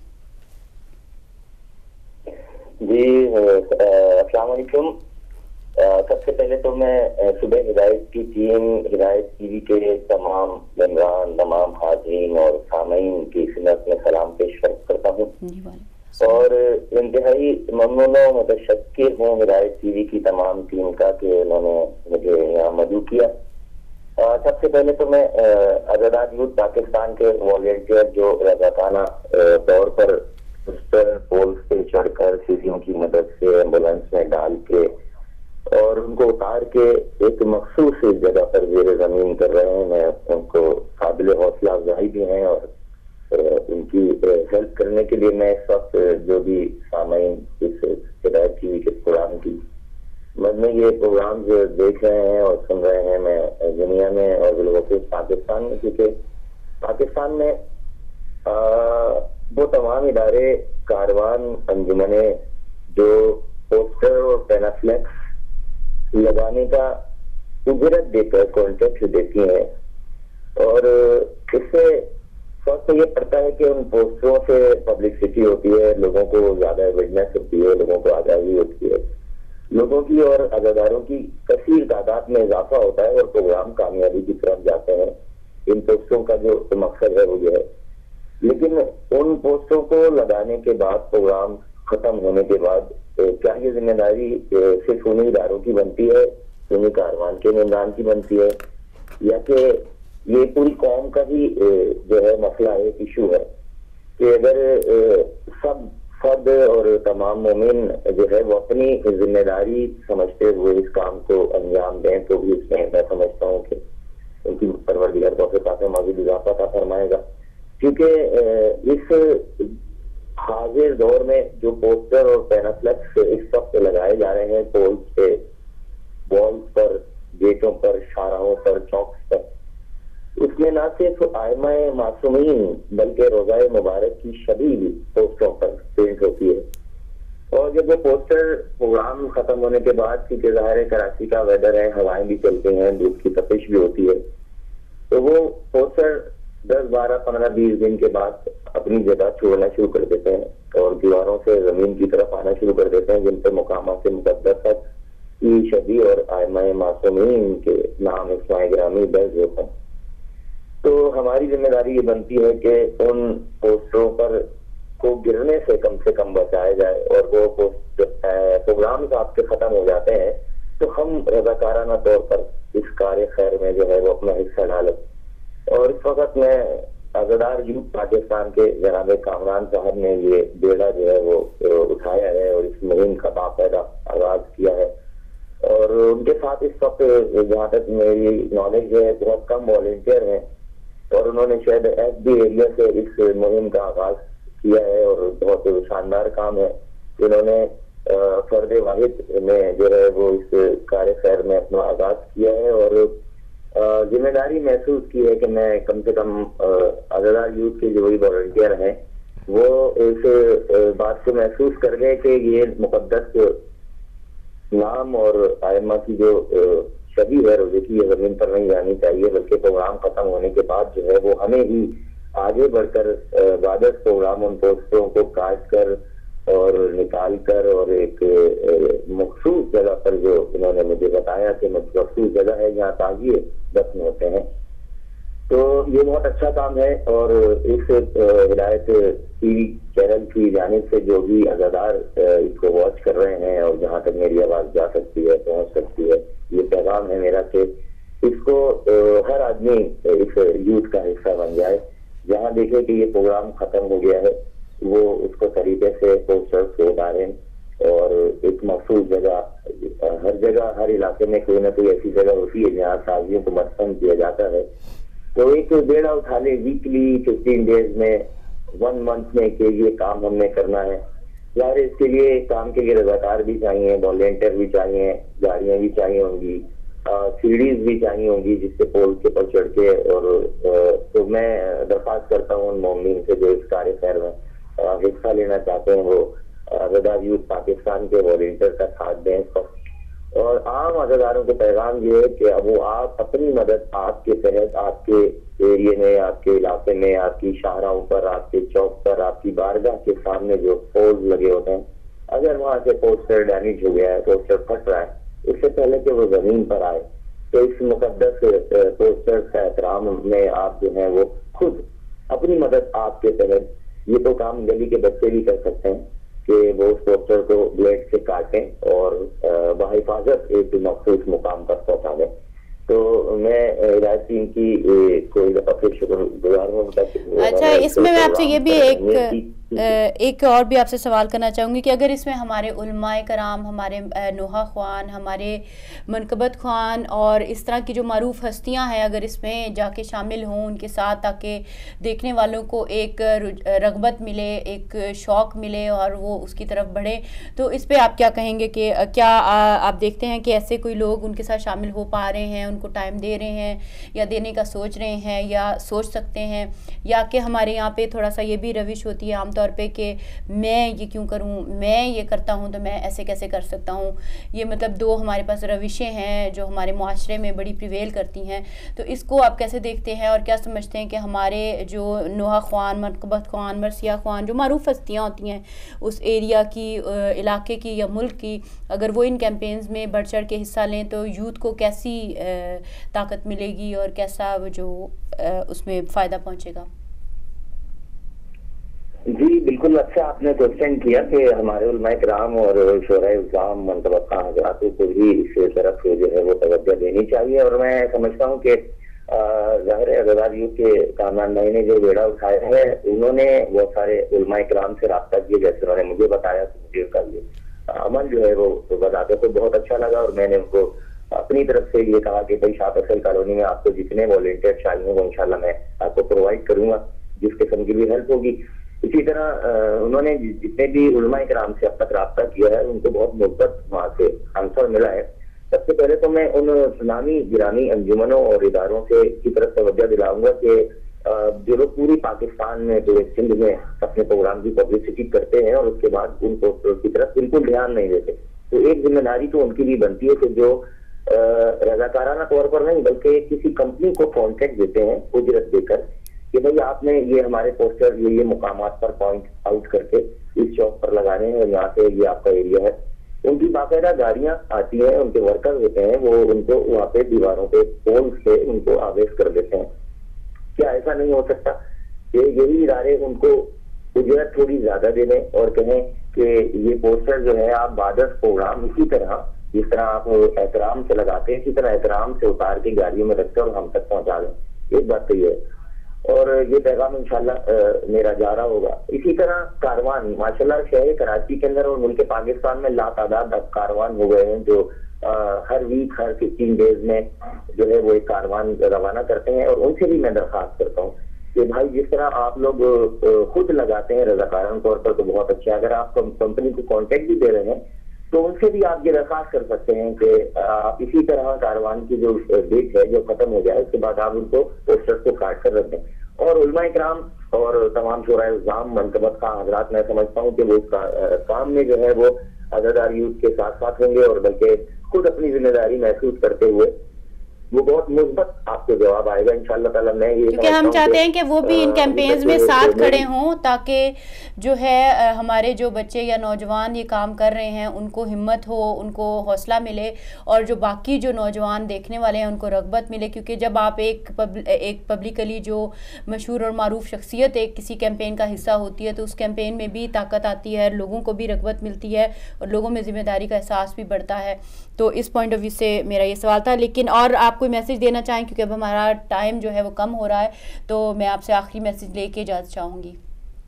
جی السلام علیکم۔ سب سے پہلے تو میں صبح ہدایت کی ٹیم، ہدایت ٹی وی کے تمام ممبران، تمام حاضرین اور سامعین کی خدمت میں سلام پیش کرتا ہوں اور انتہائی ممنون و متشکر ہوں ہدایت ٹی وی کی تمام ٹیم کا کہ انہوں نے مجھے یہاں مدعو کیا۔ سب سے پہلے تو میں عزادار یوتھ پاکستان کے والنٹیئر جو رضاکارانہ طور پر پولس پہ چڑھ کر سیڑھیوں کی مدد سے ایمبولینس میں ڈال کے اور ان کو اتار کے ایک مخصوص جگہ پر زیر زمین کر رہے ہیں، میں ان کو قابل حوصلہ افزائی بھی ہیں اور ان کی ہیلپ کرنے کے لیے میں اس وقت جو بھی سامعین اس ہدایت ٹی وی کے پروگرام کی میں یہ پروگرام جو دیکھ رہے ہیں اور سن رہے ہیں، میں دنیا میں اور بالخصوص پاکستان میں، کیونکہ پاکستان میں وہ تمام ادارے، کاروان، انجمنیں جو پوسٹر اور پینافلیکس لگانے کا اجرت دے کر کانٹریکٹ دیتی ہیں، اور اس سے فرق تو یہ پڑتا ہے کہ ان پوسٹروں سے پبلسٹی ہوتی ہے، لوگوں کو زیادہ اویئرنیس ہوتی ہے، لوگوں کو آگاہی ہوتی ہے، لوگوں کی اور اداکاروں کی کثیر تعداد میں اضافہ ہوتا ہے اور پروگرام کامیابی کی طرف جاتے ہیں۔ ان پوسٹروں کا جو مقصد ہے وہ یہ ہے، لیکن ان پوسٹروں کو لگانے کے بعد، پروگرام ختم ہونے کے بعد، کیا یہ ذمہ داری صرف انہیں اداروں کی بنتی ہے، انہیں کاروان کے ممبران کی بنتی ہے، یا کہ یہ پوری قوم کا بھی جو ہے مسئلہ ہے، ایک ایشو ہے کہ اگر سب فرد اور تمام مومن جو ہے وہ اپنی ذمہ داری سمجھتے ہوئے اس کام کو انجام دیں تو بھی اس میں میں سمجھتا ہوں کہ ان کی پروردگار توفیق میں مزید اضافہ کا فرمائے گا، کیونکہ اس حاضر دور میں جو پوسٹر اور پینافلیکس اس وقت لگائے جا رہے ہیں پولز پہ، والز پر، گیٹوں پر، شاہراہوں پر، چوکس پر، اس میں نہ صرف آئمہ معصومین بلکہ روزہ مبارک کی شبیہ بھی پوسٹروں پر پرنٹ ہوتی ہے۔ اور جب وہ پوسٹر پروگرام ختم ہونے کے بعد، کیونکہ ظاہر ہے کراچی کا ویدر ہے، ہوائیں بھی چلتے ہیں، دھوپ کی تپش بھی ہوتی ہے، تو وہ پوسٹر 10 12 15 20 دن کے بعد اپنی جگہ چھوڑنا شروع کر دیتے ہیں اور دیواروں سے زمین کی طرف آنا شروع کر دیتے ہیں، جن پہ مقامات مقدسہ کی شبیہ اور آئمہ معصومین کے نام اسماء گرامی درج ہوتے ہیں۔ تو ہماری ذمہ داری یہ بنتی ہے کہ ان پوسٹروں پر کو گرنے سے کم بچایا جائے، اور وہ پروگرام آپ کے ختم ہو جاتے ہیں تو ہم رضاکارانہ طور پر اس کار خیر میں جو ہے وہ اپنا حصہ ڈالیں۔ اور اس وقت میں عزادار یوتھ پاکستان کے جناب کامران صاحب نے یہ بیڑا جو ہے وہ اٹھایا ہے اور اس مہم کا باقاعدہ آغاز کیا ہے، اور ان کے ساتھ اس وقت جہاں تک میری نالج ہے بہت کم والنٹیئر ہیں، اور انہوں نے شاید ایف بی ایریا سے اس مہم کا آغاز کیا ہے، اور بہت شاندار کام ہے۔ انہوں نے فرد واحد میں جو ہے وہ اس کار خیر میں اپنا آغاز کیا ہے، اور ذمہ داری محسوس کی ہے کہ میں کم سے کم عزادار یوتھ کے جو والنٹیئر ہیں وہ اس بات کو محسوس کر گئے کہ یہ مقدس نام اور آئمہ کی جو شبیہ ہے روزے کی، یہ زمین پر نہیں جانی چاہیے، بلکہ پروگرام ختم ہونے کے بعد جو ہے وہ ہمیں ہی آگے بڑھ کر بعد پروگرام ان پوسٹروں کو کاٹ کر اور نکال کر اور ایک مخصوص جگہ پر، جو انہوں نے مجھے بتایا کہ مخصوص جگہ ہے جہاں تعزیے دفن ہوتے ہیں، تو یہ بہت اچھا کام ہے۔ اور اس ہدایت ٹی وی چینل کی جانب سے جو بھی عزادار اس کو واچ کر رہے ہیں، اور جہاں تک میری آواز جا سکتی ہے، پہنچ سکتی ہے، یہ پیغام ہے میرا کہ اس کو ہر آدمی اس یوتھ کا حصہ بن جائے، جہاں دیکھے کہ یہ پروگرام ختم ہو گیا ہے وہ اس کو طریقے سے پوسٹر سے اتاریں، اور ایک مخصوص جگہ، ہر جگہ ہر علاقے میں کوئی نہ کوئی ایسی جگہ ہوتی ہے جہاں سازیوں کو مدفن کیا جاتا ہے، تو ایک بیڑا اٹھا لے ویکلی 15 ڈیز میں، 1 منتھ میں کہ یہ کام ہم نے کرنا ہے۔ یار اس کے لیے کام کے لیے رضاکار بھی چاہیے، والنٹیئر بھی چاہیے، گاڑیاں بھی چاہیے ہوں گی، سیڑھیز بھی چاہیے ہوں گی جس سے پول کے پر چڑھ کے، اور تو میں درخواست کرتا ہوں ان مومنین سے جو اس کار خیر میں حصہ لینا چاہتے ہیں وہ عزادار یوتھ پاکستان کے والنٹیئر کا ساتھ دیں اس وقت۔ اور عام عزاداروں کو پیغام یہ ہے کہ اب وہ آپ اپنی مدد آپ کے تحت، آپ کے ایریے میں، آپ کے علاقے میں، آپ کی شاہراہوں پر، آپ کے چوک پر، آپ کی بارگاہ کے سامنے جو پولز لگے ہوتے ہیں، اگر وہاں سے پوسٹر ڈیمیج ہو گیا ہے، پوسٹر پھٹ رہا ہے، اس سے پہلے کہ وہ زمین پر آئے تو اس مقدس پوسٹر کا احترام میں آپ جو ہیں وہ خود اپنی مدد آپ کے تحت، یہ تو کام گلی کے بچے بھی کر سکتے ہیں کہ وہ اس پوسٹر کو بلیڈ سے کاٹیں اور بحفاظت ایک مخصوص مقام پر پہنچا دیں۔ تو میں ہدایت ٹیم کی کوئی دفعہ پھر شکر گزار ہوں۔ اچھا، اس میں آپ سے یہ بھی ایک اور بھی آپ سے سوال کرنا چاہوں گی کہ اگر اس میں ہمارے علماء کرام، ہمارے نوحہ خوان، ہمارے منقبت خوان اور اس طرح کی جو معروف ہستیاں ہیں، اگر اس میں جا کے شامل ہوں ان کے ساتھ، تاکہ دیکھنے والوں کو ایک رغبت ملے، ایک شوق ملے اور وہ اس کی طرف بڑھے، تو اس پہ آپ کیا کہیں گے کہ کیا آپ دیکھتے ہیں کہ ایسے کوئی لوگ ان کے ساتھ شامل ہو پا رہے ہیں، ان کو ٹائم دے رہے ہیں یا دینے کا سوچ رہے ہیں یا سوچ سکتے ہیں، یا کہ ہمارے یہاں پہ تھوڑا سا یہ بھی روش ہوتی ہے عام طور طور پہ کہ میں یہ کیوں کروں, میں یہ کرتا ہوں تو میں ایسے کیسے کر سکتا ہوں. یہ مطلب دو ہمارے پاس روشیں ہیں جو ہمارے معاشرے میں بڑی پریویل کرتی ہیں. تو اس کو آپ کیسے دیکھتے ہیں اور کیا سمجھتے ہیں کہ ہمارے جو نوحہ خوان, منقبت خوان, مرثیہ خوان, جو معروف ہستیاں ہوتی ہیں اس ایریا کی, علاقے کی یا ملک کی, اگر وہ ان کیمپینز میں بڑھ چڑھ کے حصہ لیں تو یوتھ کو کیسی طاقت ملے گی اور کیسا جو اس میں فائدہ پہنچے گا؟ جی بالکل اچھا آپ نے کوشچن کیا کہ ہمارے علماء کرام اور شورائے اعظام منتخب خواہ حضرات کو بھی اس طرف جو ہے وہ توجہ دینی چاہیے. اور میں سمجھتا ہوں کہ ظاہر عزادار یوتھ کے کامران بھائی نے جو بیڑا اٹھایا ہے, انہوں نے بہت سارے علماء کرام سے رابطہ کیا, جیسے انہوں نے مجھے بتایا کہ مجھے کا یہ عمل جو ہے وہ بتاتے تو بہت اچھا لگا. اور میں نے ان کو اپنی طرف سے یہ کہا کہ بھائی شاہ فیصل کالونی میں آپ کو جتنے والنٹیئر چاہیے وہ انشاءاللہ میں آپ کو پرووائڈ کروں گا, جس قسم کی بھی ہیلپ ہوگی. اسی طرح انہوں نے جتنے بھی علماء کرام سے اب تک رابطہ کیا ہے ان کو بہت مثبت وہاں سے آنسر ملا ہے. سب سے پہلے تو میں ان نامی گرامی انجمنوں اور اداروں سے کی طرف توجہ دلاؤں گا کہ جو لوگ پوری پاکستان میں پورے سندھ میں اپنے پروگرام کی پبلسٹی کرتے ہیں اور اس کے بعد ان کو کی طرف بالکل دھیان نہیں دیتے, تو ایک ذمہ داری تو ان کی بھی بنتی ہے کہ جو رضاکارانہ طور پر نہیں بلکہ کسی کمپنی کو کانٹریکٹ دیتے ہیں اجرت دے کر کہ بھائی آپ نے یہ ہمارے پوسٹر یہ مقامات پر پوائنٹ آؤٹ کر کے اس چوک پر لگانے ہیں اور یہاں سے یہ آپ کا ایریا ہے. ان کی باقاعدہ گاڑیاں آتی ہیں, ان کے ورکر ہوتے ہیں, وہ ان کو وہاں پہ دیواروں پہ پول سے ان کو آویز کر دیتے ہیں. کیا ایسا نہیں ہو سکتا کہ یہی ادارے ان کو اجرت تھوڑی زیادہ دے دیں اور کہیں کہ یہ پوسٹر جو ہے آپ بادرس پروگرام اسی طرح جس طرح آپ احترام سے لگاتے ہیں اسی طرح احترام سے اتار کے گاڑیوں میں رکھ کر ہم تک پہنچا دیں. ایک بات تو یہ ہے, اور یہ پیغام انشاءاللہ میرا جا رہا ہوگا. اسی طرح کاروان ماشاءاللہ شہر کراچی کے اندر اور ملک پاکستان میں لاتعداد کاروان ہو گئے ہیں جو ہر ویک ہر 15 ڈیز میں جو ہے وہ ایک کاروان روانہ کرتے ہیں. اور ان سے بھی میں درخواست کرتا ہوں کہ بھائی جس طرح آپ لوگ خود لگاتے ہیں رضاکارانہ طور پر تو بہت اچھا ہے, اگر آپ کمپنی کو کانٹیکٹ بھی دے رہے ہیں تو ان سے بھی آپ یہ درخواست کر سکتے ہیں کہ آپ اسی طرح کاروان کی جو ڈیٹ ہے جو ختم ہو جائے اس کے بعد آپ ان کو پوسٹرز کو کاٹ کر رکھیں. اور علماء کرام اور تمام شورائے اعظام منتخب خواہ حضرات میں سمجھتا ہوں کہ وہ کام میں جو ہے وہ عزادار یوتھ کے ساتھ ساتھ ہوں گے اور بلکہ خود اپنی ذمہ داری محسوس کرتے ہوئے وہ بہت مثبت آپ کو جواب آئے گا انشاءاللہ تعالی. میں یہ کیونکہ ہم چاہتے ہیں کہ وہ بھی ان کیمپینز میں ساتھ کھڑے ہوں تاکہ جو ہے ہمارے جو بچے یا نوجوان یہ کام کر رہے ہیں ان کو ہمت ہو, ان کو حوصلہ ملے, اور جو باقی جو نوجوان دیکھنے والے ہیں ان کو رغبت ملے. کیونکہ جب آپ ایک پبلکلی جو مشہور اور معروف شخصیت ایک کسی کیمپین کا حصہ ہوتی ہے تو اس کیمپین میں بھی طاقت آتی ہے, لوگوں کو بھی رغبت ملتی ہے اور لوگوں میں ذمہ داری کا احساس بھی بڑھتا ہے. تو اس پوائنٹ آف ویو سے میرا یہ سوال تھا. لیکن اور آپ کوئی میسج دینا چاہیں کیونکہ اب ہمارا ٹائم جو ہے وہ کم ہو رہا ہے, تو میں آپ سے آخری میسج لے کے اجازت چاہوں گی.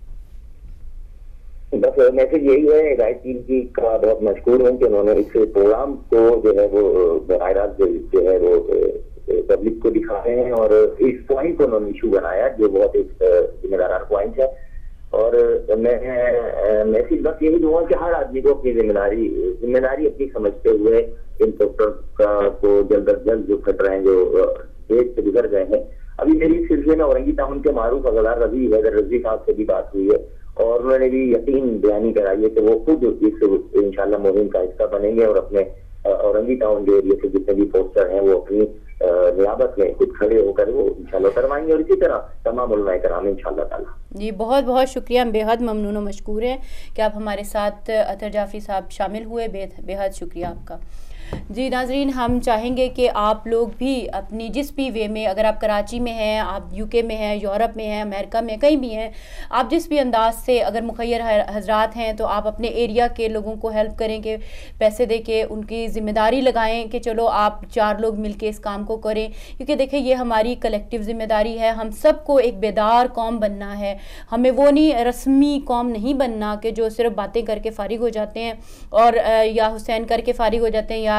بس میسج یہی ہے, ہدایت ٹیم کی کا بہت مشکور ہوں کہ انہوں نے اس پروگرام کو جو ہے وہ براہ راست جو ہے وہ پبلک کو دکھا رہے ہیں اور اس پوائنٹ کو انہوں نے ایشو بنایا جو بہت ایک ذمہ دارانہ پوائنٹ ہے. اور میں میسج بس یہی دوں گا کہ ہر آدمی کو اپنی ذمہ داری اپنی سمجھتے ہوئے ان سیکٹر کو جلد از جلد جو کٹ رہے ہیں جو دیش سے گزر گئے ہیں. ابھی میری اس سلسلے میں اورنگی ٹاؤن کے معروف عزادار رضی صاحب سے بھی بات ہوئی ہے اور انہوں نے بھی یقین بیانی کرائی ہے کہ وہ خود اس انشاءاللہ مہم کا حصہ بنیں گے اور اپنے اورنگی ٹاؤن کے ایریا سے جتنے بھی پوسٹر ہیں وہ اپنی نیابت میں خود کھڑے ہو کر وہ انشاءاللہ کروائیں گے, اور اسی طرح تمام علماء کرام انشاءاللہ تعالی. جی بہت بہت شکریہ, ہم بے حد ممنون و مشکور ہیں کہ آپ ہمارے ساتھ اطہر جعفری صاحب شامل ہوئے, بے حد شکریہ آپ کا. جی ناظرین, ہم چاہیں گے کہ آپ لوگ بھی اپنی جس بھی وے میں, اگر آپ کراچی میں ہیں, آپ یو کے میں ہیں, یورپ میں ہیں, امریکہ میں, کہیں بھی ہیں, آپ جس بھی انداز سے اگر مخیر حضرات ہیں تو آپ اپنے ایریا کے لوگوں کو ہیلپ کریں کہ پیسے دے کے ان کی ذمہ داری لگائیں کہ چلو آپ 4 لوگ مل کے اس کام کو کریں. کیونکہ دیکھیں یہ ہماری کلیکٹیو ذمہ داری ہے, ہم سب کو ایک بیدار قوم بننا ہے. ہمیں وہ نہیں رسمی قوم نہیں بننا کہ جو صرف باتیں کر کے فارغ ہو جاتے ہیں اور یا حسین کر کے فارغ ہو جاتے ہیں یا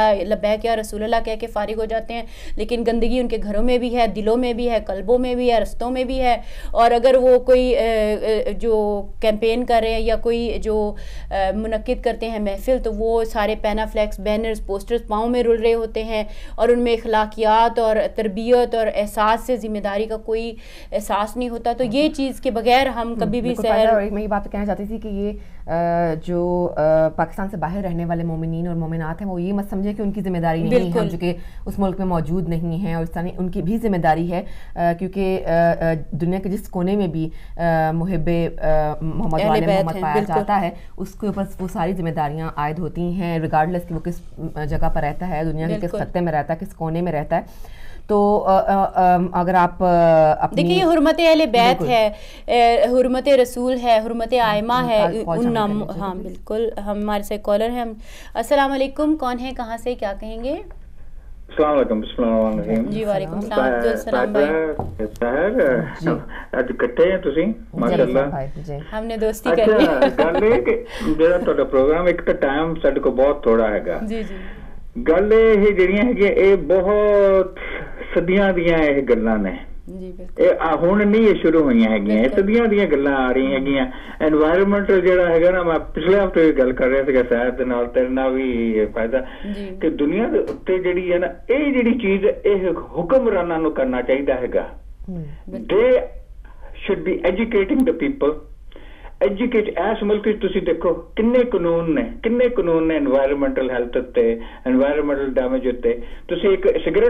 لبیک یا رسول اللہ کہہ کے فارغ ہو جاتے ہیں، لیکن گندگی ان کے گھروں میں بھی ہے، دلوں میں بھی ہے، قلبوں میں بھی ہے، رستوں میں بھی ہے. اور اگر وہ کوئی جو کیمپین کر رہے ہیں یا کوئی جو منعقد کرتے ہیں محفل، تو وہ سارے پینا فلیکس، بینرز، پوسٹرز پاؤں میں رل رہے ہوتے ہیں اور ان میں اخلاقیات اور تربیت اور احساس سے ذمہ داری کا کوئی احساس نہیں ہوتا. تو یہ چیز کے بغیر ہم کبھی بھی میں یہ بات کہنا چاہتی تھی کہ یہ جو پاکستان سے باہر رہنے والے مومنین اور مومنات ہیں وہ یہ مت سمجھے کہ ان کی ذمہ داری نہیں ہے، جو کہ اس ملک میں موجود نہیں ہیں، اور اس طرح ان کی بھی ذمہ داری ہے، کیونکہ دنیا کے جس کونے میں بھی محب محمد والے محمد پایا جاتا ہے اس کے اوپر وہ ساری ذمہ داریاں عائد ہوتی ہیں، ریگارڈلیس کہ وہ کس جگہ پر رہتا ہے، دنیا کے کس خطے میں رہتا ہے، کس کونے میں رہتا ہے. تو اگر آپ دیکھیے یہ حرمت اہل بیت ہے، حرمت رسول ہے، حرمت آئمہ ہے، ان نام. ہاں بالکل. ہمارے سے کالر ہیں. السلام علیکم، کون ہے، کہاں سے، کیا کہیں گے؟ السلام علیکم. بسم اللہ الرحمن الرحیم. جی وعلیکم السلام. عبدالسلام بھائی صاحب اج کٹے ہیں تسی ماشاءاللہ. ہم نے دوستی کر لی. گل ہے کہ جڑا تہاڈا پروگرام ایک تو ٹائم ساڈے کو بہت تھوڑا ہے. جی جی. گل یہ جڑیاں ہے یہ بہت صدیاں دیاں یہ گلاں نے. ہوں نہیں یہ شروع ہوئی ہے، صدیاں دیا گلاں آ رہی ہیں. انوائرمنٹل جڑا ہے نا، میں پچھلے ہفتے گل کر رہا تھا شاید تیرے نال بھی فائدہ کہ دنیا کے اتنے جڑی ہے نا یہ جڑی چیز یہ حکمراناں نوں کرنا چاہیے ہے. They should be educating the people. Educate ایس ملک تسی دیکھو کنے قانون نے انوائرمنٹل ہیلتھ تے، انوائرمنٹل ڈیمیج تے. تسی ایک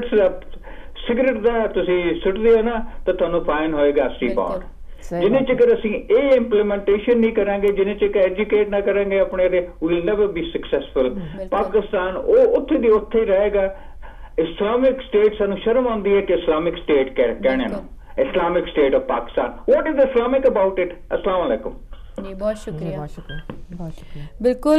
سگریٹ دا تسی سٹ دیو نا تو تانوں فائن ہوئے گا 80 پاؤنڈ. جنہیں چکر اسی اے امپلیمنٹیشن نہیں کریں گے، جنہیں چکر ایجوکیٹ نہ کریں گے اپنے دے، we will never be successful. Pakistan او اوتھے دی اوتھے رہے گا. اسلامک اسٹیٹ سانوں شرم آندی ہے کہ اسلامک اسٹیٹ کہنے نا، Islamic state of Pakistan. What is Islamic about it? السلام علیکم. بہت شکریہ. بالکل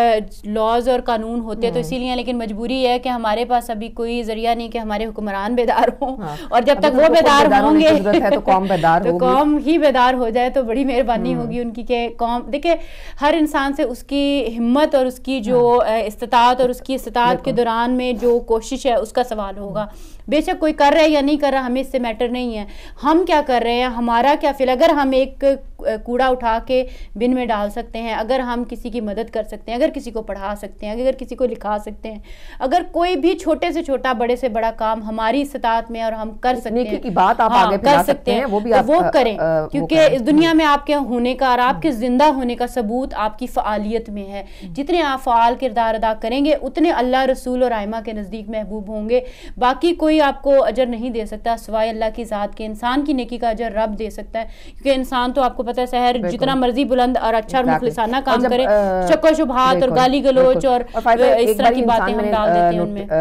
لاز اور قانون ہوتے تو اسی لیے، لیکن مجبوری ہے کہ ہمارے پاس ابھی کوئی ذریعہ نہیں کہ ہمارے حکمران بیدار ہوں، اور جب تک وہ بیدار ہوں گے تو قوم ہی بیدار ہو جائے تو بڑی مہربانی ہوگی ان کی کہ قوم. دیکھیں ہر انسان سے اس کی ہمت اور اس کی جو استطاعت اور اس کی استطاعت کے دوران میں جو کوشش ہے اس کا سوال ہوگا. بے شک کوئی کر رہا ہے یا نہیں کر رہا ہمیں اس سے میٹر نہیں ہے، ہم کیا کر رہے ہیں، ہمارا کیا فیل. اگر ہم ایک کوڑا اٹھا کے بن میں ڈال سکتے ہیں، اگر ہم کسی کی مدد کر سکتے ہیں، اگر کسی کو پڑھا سکتے ہیں، اگر کسی کو لکھا سکتے ہیں، اگر کوئی بھی چھوٹے سے چھوٹا بڑے سے بڑا کام ہماری استطاعت میں اور ہم کر سکتے ہیں، کر سکتے ہیں وہ کریں. کیونکہ اس دنیا میں آپ کے ہونے کا اور آپ کے زندہ ہونے کا ثبوت آپ کی فعالیت میں ہے. جتنے آپ فعال کردار ادا کریں گے اتنے اللہ رسول اور آئمہ کے نزدیک محبوب ہوں گے. باقی کوئی آپ کو اجر نہیں دے سکتا سوائے اللہ کی ذات کے. انسان کی نیکی کا اجر رب دے سکتا ہے، کیونکہ انسان تو آپ کو پتہ ہے سحر جتنا مرضی بلند اور اچھا اور مخلصانہ کام کرے، شک و شبہات اور گالی گلوچ اور اس طرح کی باتیں ہم ڈال دیتے ہیں ان میں.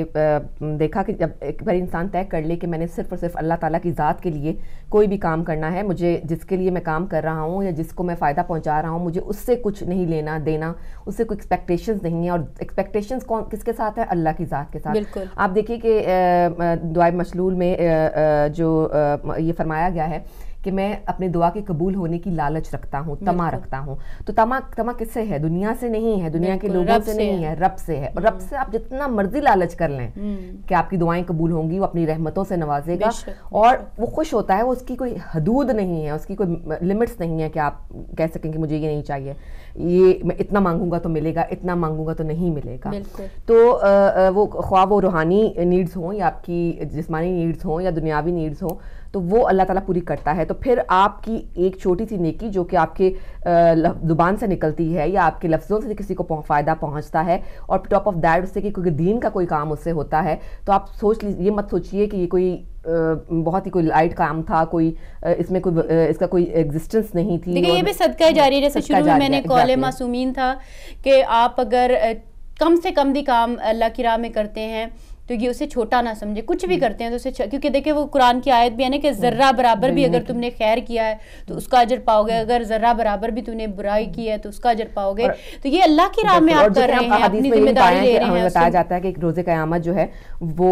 یہ دیکھا کہ جب ایک بار انسان طے کر لے کہ میں نے صرف اور صرف اللہ تعالیٰ کی ذات کے لیے کوئی بھی کام کرنا ہے، مجھے جس کے لیے میں کام کر رہا ہوں یا جس کو میں فائدہ پہنچا رہا ہوں مجھے اس سے کچھ نہیں لینا دینا، اس سے کوئی ایکسپیکٹیشنز نہیں ہے. اور ایکسپیکٹیشنز کس کے ساتھ ہے؟ اللہ کی ذات کے ساتھ. آپ دیکھیے کہ دعائے مشلول میں جو یہ فرمایا گیا ہے کہ میں اپنے دعا کے قبول ہونے کی لالچ رکھتا ہوں، طمع رکھتا ہوں. تو طمع کس سے ہے؟ دنیا سے نہیں ہے، دنیا کے لوگوں سے نہیں ہے، رب سے ہے. اور رب سے آپ جتنا مرضی لالچ کر لیں کہ آپ کی دعائیں قبول ہوں گی، وہ اپنی رحمتوں سے نوازے گا اور وہ خوش ہوتا ہے. وہ اس کی کوئی حدود نہیں ہے، اس کی کوئی لمٹس نہیں ہے کہ آپ کہہ سکیں کہ مجھے یہ نہیں چاہیے، یہ میں اتنا مانگوں گا تو ملے گا، اتنا مانگوں گا تو نہیں ملے گا. تو وہ خواہ وہ روحانی نیڈز ہوں یا آپ کی جسمانی نیڈز ہوں یا دنیاوی نیڈز ہوں تو وہ اللہ تعالیٰ پوری کرتا ہے. تو پھر آپ کی ایک چھوٹی سی نیکی جو کہ آپ کے زبان سے نکلتی ہے یا آپ کے لفظوں سے کسی کو فائدہ پہنچتا ہے اور ٹاپ آف دیٹ اس سے کہ کوئی دین کا کوئی کام اس سے ہوتا ہے، تو آپ سوچ لیجیے، یہ مت سوچیے کہ یہ کوئی بہت ہی کوئی لائٹ کام تھا، کوئی اس میں کوئی اس کا کوئی ایگزسٹنس نہیں تھی. دیکھیں یہ بھی صدقہ جاری، جیسے شروع میں نے قول معصومین تھا کہ آپ اگر کم سے کم بھی کام اللہ کی راہ میں کرتے ہیں تو یہ اسے چھوٹا نہ سمجھے. کچھ بھی کرتے ہیں تو اسے کیونکہ دیکھیں وہ قرآن کی آیت بھی ہے نا کہ ذرہ برابر بھی اگر تم نے خیر کیا ہے تو اس کا اجر پاؤ گے, اگر ذرہ برابر بھی تم نے برائی کی ہے تو اس کا اجر پاؤ گے. تو یہ اللہ کی راہ میں آپ کر رہے ہیں, اپنی ذمہ داری لے رہے ہیں. ہمیں بتایا جاتا ہے کہ روز قیامت جو ہے وہ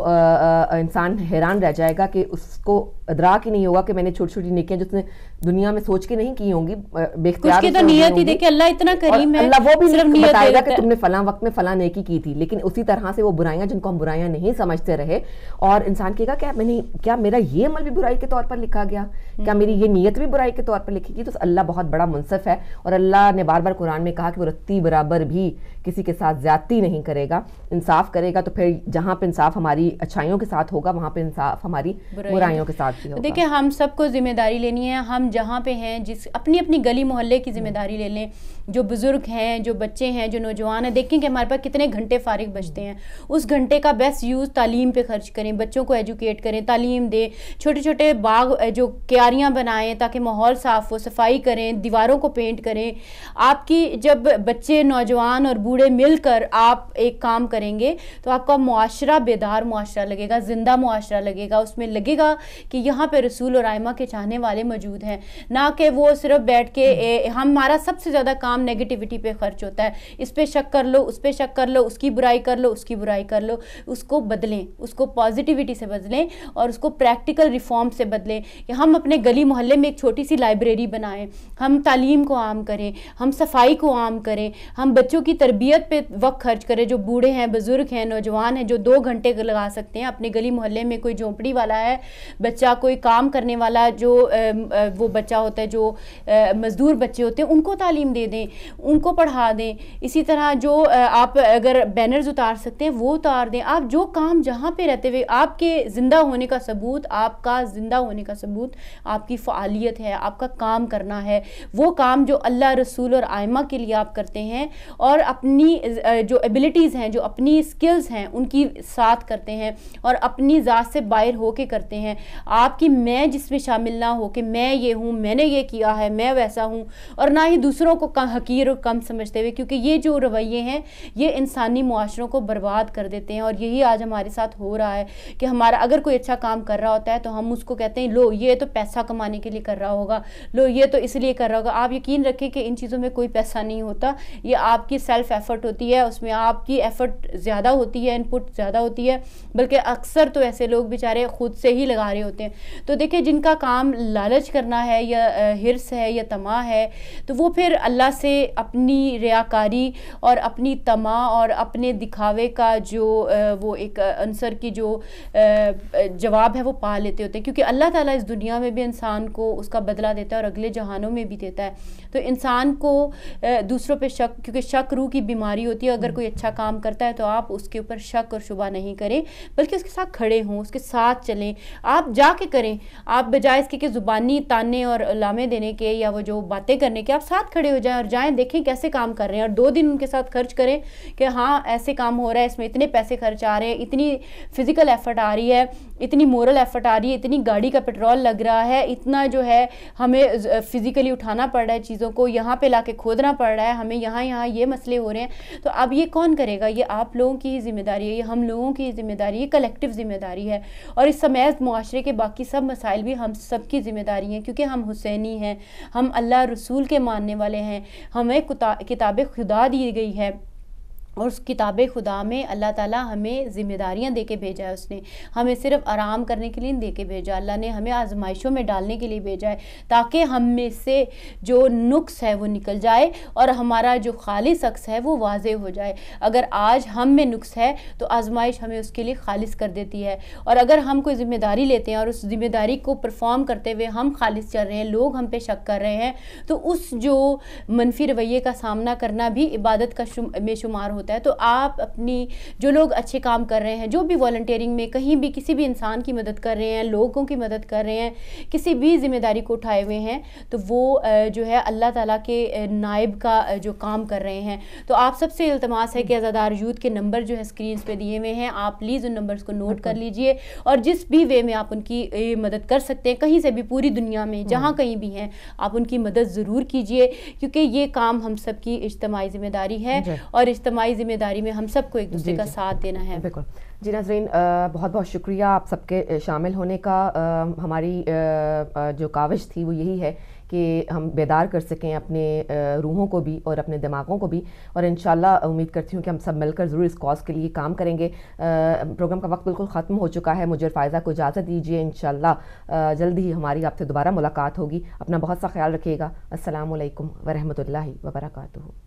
انسان حیران رہ جائے گا کہ اس کو ادراک ہی نہیں ہوگا کہ میں نے چھوٹی چھوٹی نیکیاں جس نے دنیا میں سوچ کے نہیں کی ہوں گی, بے اختیار کی تو نیت ہی دیکھیں, اللہ اتنا کریم ہے, اللہ وہ بھی بتائے گا کہ تم نے فلاں وقت میں فلاں نیکی کی تھی. لیکن اسی طرح سے وہ برائیاں جن کو ہم برائیاں نہیں سمجھتے رہے, اور انسان کہے گا کیا میرا یہ عمل بھی برائی کے طور پر لکھا گیا, کیا میری یہ نیت بھی برائی کے طور پر لکھی گئی. تو اللہ بہت بڑا منصف ہے, اور اللہ نے بار بار قرآن میں کہا کہ وہ رتی برابر بھی کسی کے ساتھ زیادتی نہیں کرے گا, انصاف کرے گا. تو پھر جہاں پہ انصاف ہماری اچھائیوں کے ساتھ ہوگا وہاں پہ انصاف ہماری برائیوں کے ساتھ بھی ہوگا. دیکھیں ہم سب کو ذمہ داری لینی ہے, ہم جہاں پہ ہیں جس اپنی اپنی گلی محلے کی ذمہ داری لے لیں. جو بزرگ ہیں, جو بچے ہیں, جو نوجوان ہیں, دیکھیں کہ ہمارے پاس کتنے گھنٹے فارغ بچتے ہیں, اس گھنٹے کا بیسٹ یوز تعلیم پہ خرچ کریں, بچوں کو ایجوکیٹ کریں, تعلیم دیں, چھوٹے چھوٹے باغ جو کیاریاں بنائیں تاکہ ماحول صاف ہو, صفائی کریں, دیواروں کو پینٹ کریں. آپ کی جب بچے, نوجوان اور بوڑھے مل کر آپ ایک کام کریں گے تو آپ کا معاشرہ بیدار معاشرہ لگے گا, زندہ معاشرہ لگے گا. اس میں لگے گا کہ یہاں پہ رسول اور آئمہ کے چاہنے والے موجود ہیں, نہ کہ وہ صرف بیٹھ کے ہمارا سب سے زیادہ کام نیگیٹیوٹی پہ خرچ ہوتا ہے. اس پہ شک کر لو, اس پہ شک کر لو, اس کی برائی کر لو, اس کی برائی کر لو. اس کو بدلیں, اس کو پازیٹیوٹی سے بدلیں اور اس کو پریکٹیکل ریفارم سے بدلیں. کہ ہم اپنے گلی محلے میں ایک چھوٹی سی لائبریری بنائیں, ہم تعلیم کو عام کریں, ہم صفائی کو عام کریں, ہم بچوں کی تربیت پہ وقت خرچ کریں. جو بوڑھے ہیں, بزرگ ہیں, نوجوان ہیں, جو 2 گھنٹے لگا سکتے ہیں اپنے گلی محلے میں, کوئی جھونپڑی والا ہے بچہ, کوئی کام کرنے والا جو وہ بچہ ہوتا ہے, جو مزدور بچے ہوتے ہیں, ان کو تعلیم دے دیں, ان کو پڑھا دیں. اسی طرح جو آپ اگر بینرز اتار سکتے ہیں وہ اتار دیں. آپ جو کام جہاں پہ رہتے ہوئے آپ کے زندہ ہونے کا ثبوت, آپ کا زندہ ہونے کا ثبوت آپ کی فعالیت ہے, آپ کا کام کرنا ہے, وہ کام جو اللہ, رسول اور آئمہ کے لیے آپ کرتے ہیں, اور اپنی جو ایبلٹیز ہیں, جو اپنی سکلز ہیں ان کی ساتھ کرتے ہیں, اور اپنی ذات سے باہر ہو کے کرتے ہیں. آپ کی میں جس میں شامل نہ ہو کہ میں یہ ہوں, میں نے یہ کیا ہے, میں ویسا ہوں, اور نہ ہی دوسروں کو حقیر اور کم سمجھتے ہوئے, کیونکہ یہ جو رویے ہیں یہ انسانی معاشروں کو برباد کر دیتے ہیں. اور یہی آج ہمارے ساتھ ہو رہا ہے کہ ہمارا اگر کوئی اچھا کام کر رہا ہوتا ہے تو ہم اس کو کہتے ہیں لو یہ تو پیسہ کمانے کے لیے کر رہا ہوگا, لو یہ تو اس لیے کر رہا ہوگا. آپ یقین رکھیں کہ ان چیزوں میں کوئی پیسہ نہیں ہوتا, یہ آپ کی سیلف ایفرٹ ہوتی ہے, اس میں آپ کی ایفرٹ زیادہ ہوتی ہے, ان پٹ زیادہ ہوتی ہے, بلکہ اکثر تو ایسے لوگ بیچارے خود سے ہی لگا رہے ہوتے ہیں. تو دیکھیں جن کا کام لالچ کرنا ہے یا ہرس ہے یا طمع ہے, تو وہ پھر اللہ سے اپنی ریاکاری اور اپنی طمع اور اپنے دکھاوے کا جو وہ ایک عنصر کی جو جواب ہے وہ پا لیتے ہوتے ہیں. کیونکہ اللہ تعالیٰ اس دنیا میں بھی انسان کو اس کا بدلہ دیتا ہے اور اگلے جہانوں میں بھی دیتا ہے. تو انسان کو دوسروں پہ شک, کیونکہ شک روح کی بیماری ہوتی ہے, اگر کوئی اچھا کام کرتا ہے تو آپ اس کے اوپر شک اور شبہ نہیں کریں, بلکہ اس کے ساتھ کھڑے ہوں, اس کے ساتھ چلیں. آپ جا کے کریں, آپ بجائے اس کے کہ زبانی تانے اور لامے دینے کے یا وہ جو باتیں کرنے کے, آپ ساتھ کھڑے ہو جائیں اور جائیں, دیکھیں کیسے کام کر رہے ہیں, اور 2 دن ان کے ساتھ خرچ کریں کہ ہاں ایسے کام ہو رہا ہے, اس میں اتنے پیسے خرچ آ رہے ہیں, اتنی فزیکل ایفرٹ آ رہی ہے, اتنی مورل ایفرٹ آ رہی ہے, اتنی گاڑی کا پیٹرول لگ رہا ہے, اتنا جو ہے ہمیں فزیکلی اٹھانا پڑ رہا ہے چیزوں کو, یہاں پہ لا کے کھودنا پڑ رہا ہے, ہمیں یہاں یہ مسئلے ہو رہے ہیں. تو اب یہ کون کرے گا؟ یہ آپ لوگوں کی ہی ذمہ داری ہے, یہ ہم لوگوں کی ذمہ داری ہے, یہ کلیکٹیو ذمہ داری ہے. اور اس سمیت معاشرے کے باقی سب مسائل بھی ہم سب کی ذمہ داری ہیں, کیونکہ ہم حسینی ہیں, ہم اللہ رسول کے ماننے والے ہیں, ہمیں کتاب خدا دی گئی ہے, اور اس کتاب خدا میں اللہ تعالیٰ ہمیں ذمہ داریاں دے کے بھیجا ہے. اس نے ہمیں صرف آرام کرنے کے لیے دے کے بھیجا, اللہ نے ہمیں آزمائشوں میں ڈالنے کے لیے بھیجا ہے, تاکہ ہم میں سے جو نقص ہے وہ نکل جائے اور ہمارا جو خالص عکس ہے وہ واضح ہو جائے. اگر آج ہم میں نقص ہے تو آزمائش ہمیں اس کے لیے خالص کر دیتی ہے, اور اگر ہم کوئی ذمہ داری لیتے ہیں اور اس ذمہ داری کو پرفارم کرتے ہوئے ہم خالص چل رہے ہیں, لوگ ہم پہ شک کر رہے ہیں, تو اس جو منفی رویے کا سامنا کرنا بھی عبادت کا میں شمار ہوتا ہے. تو آپ اپنی جو لوگ اچھے کام کر رہے ہیں, جو بھی والنٹیئرنگ میں کہیں بھی کسی بھی انسان کی مدد کر رہے ہیں, لوگوں کی مدد کر رہے ہیں, کسی بھی ذمہ داری کو اٹھائے ہوئے ہیں, تو وہ جو ہے اللہ تعالیٰ کے نائب کا جو کام کر رہے ہیں. تو آپ سب سے التماس ہے کہ عزادار یوتھ کے نمبر جو ہے اسکرینز پہ دیے ہوئے ہیں, آپ پلیز ان نمبرز کو نوٹ کر لیجئے, اور جس بھی وے میں آپ ان کی مدد کر سکتے ہیں, کہیں سے بھی پوری دنیا میں جہاں کہیں بھی ہیں, آپ ان کی مدد ضرور کیجئے, کیونکہ یہ کام ہم سب کی اجتماعی ذمہ داری ہے. اور اجتماعی ذمہ داری میں ہم سب کو ایک دوسرے کا ساتھ دینا ہے. بالکل جی ناظرین، بہت بہت شکریہ آپ سب کے شامل ہونے کا. ہماری جو کاوش تھی وہ یہی ہے کہ ہم بیدار کر سکیں اپنے روحوں کو بھی اور اپنے دماغوں کو بھی، اور انشاءاللہ امید کرتی ہوں کہ ہم سب مل کر ضرور اس کاز کے لیے کام کریں گے. پروگرام کا وقت بالکل ختم ہو چکا ہے، مجھے اور فائزہ کو اجازت دیجیے. انشاءاللہ جلدی ہی ہماری آپ سے دوبارہ ملاقات ہوگی. اپنا بہت سا خیال رکھیے گا. السلام علیکم ورحمۃ اللہ وبرکاتہ.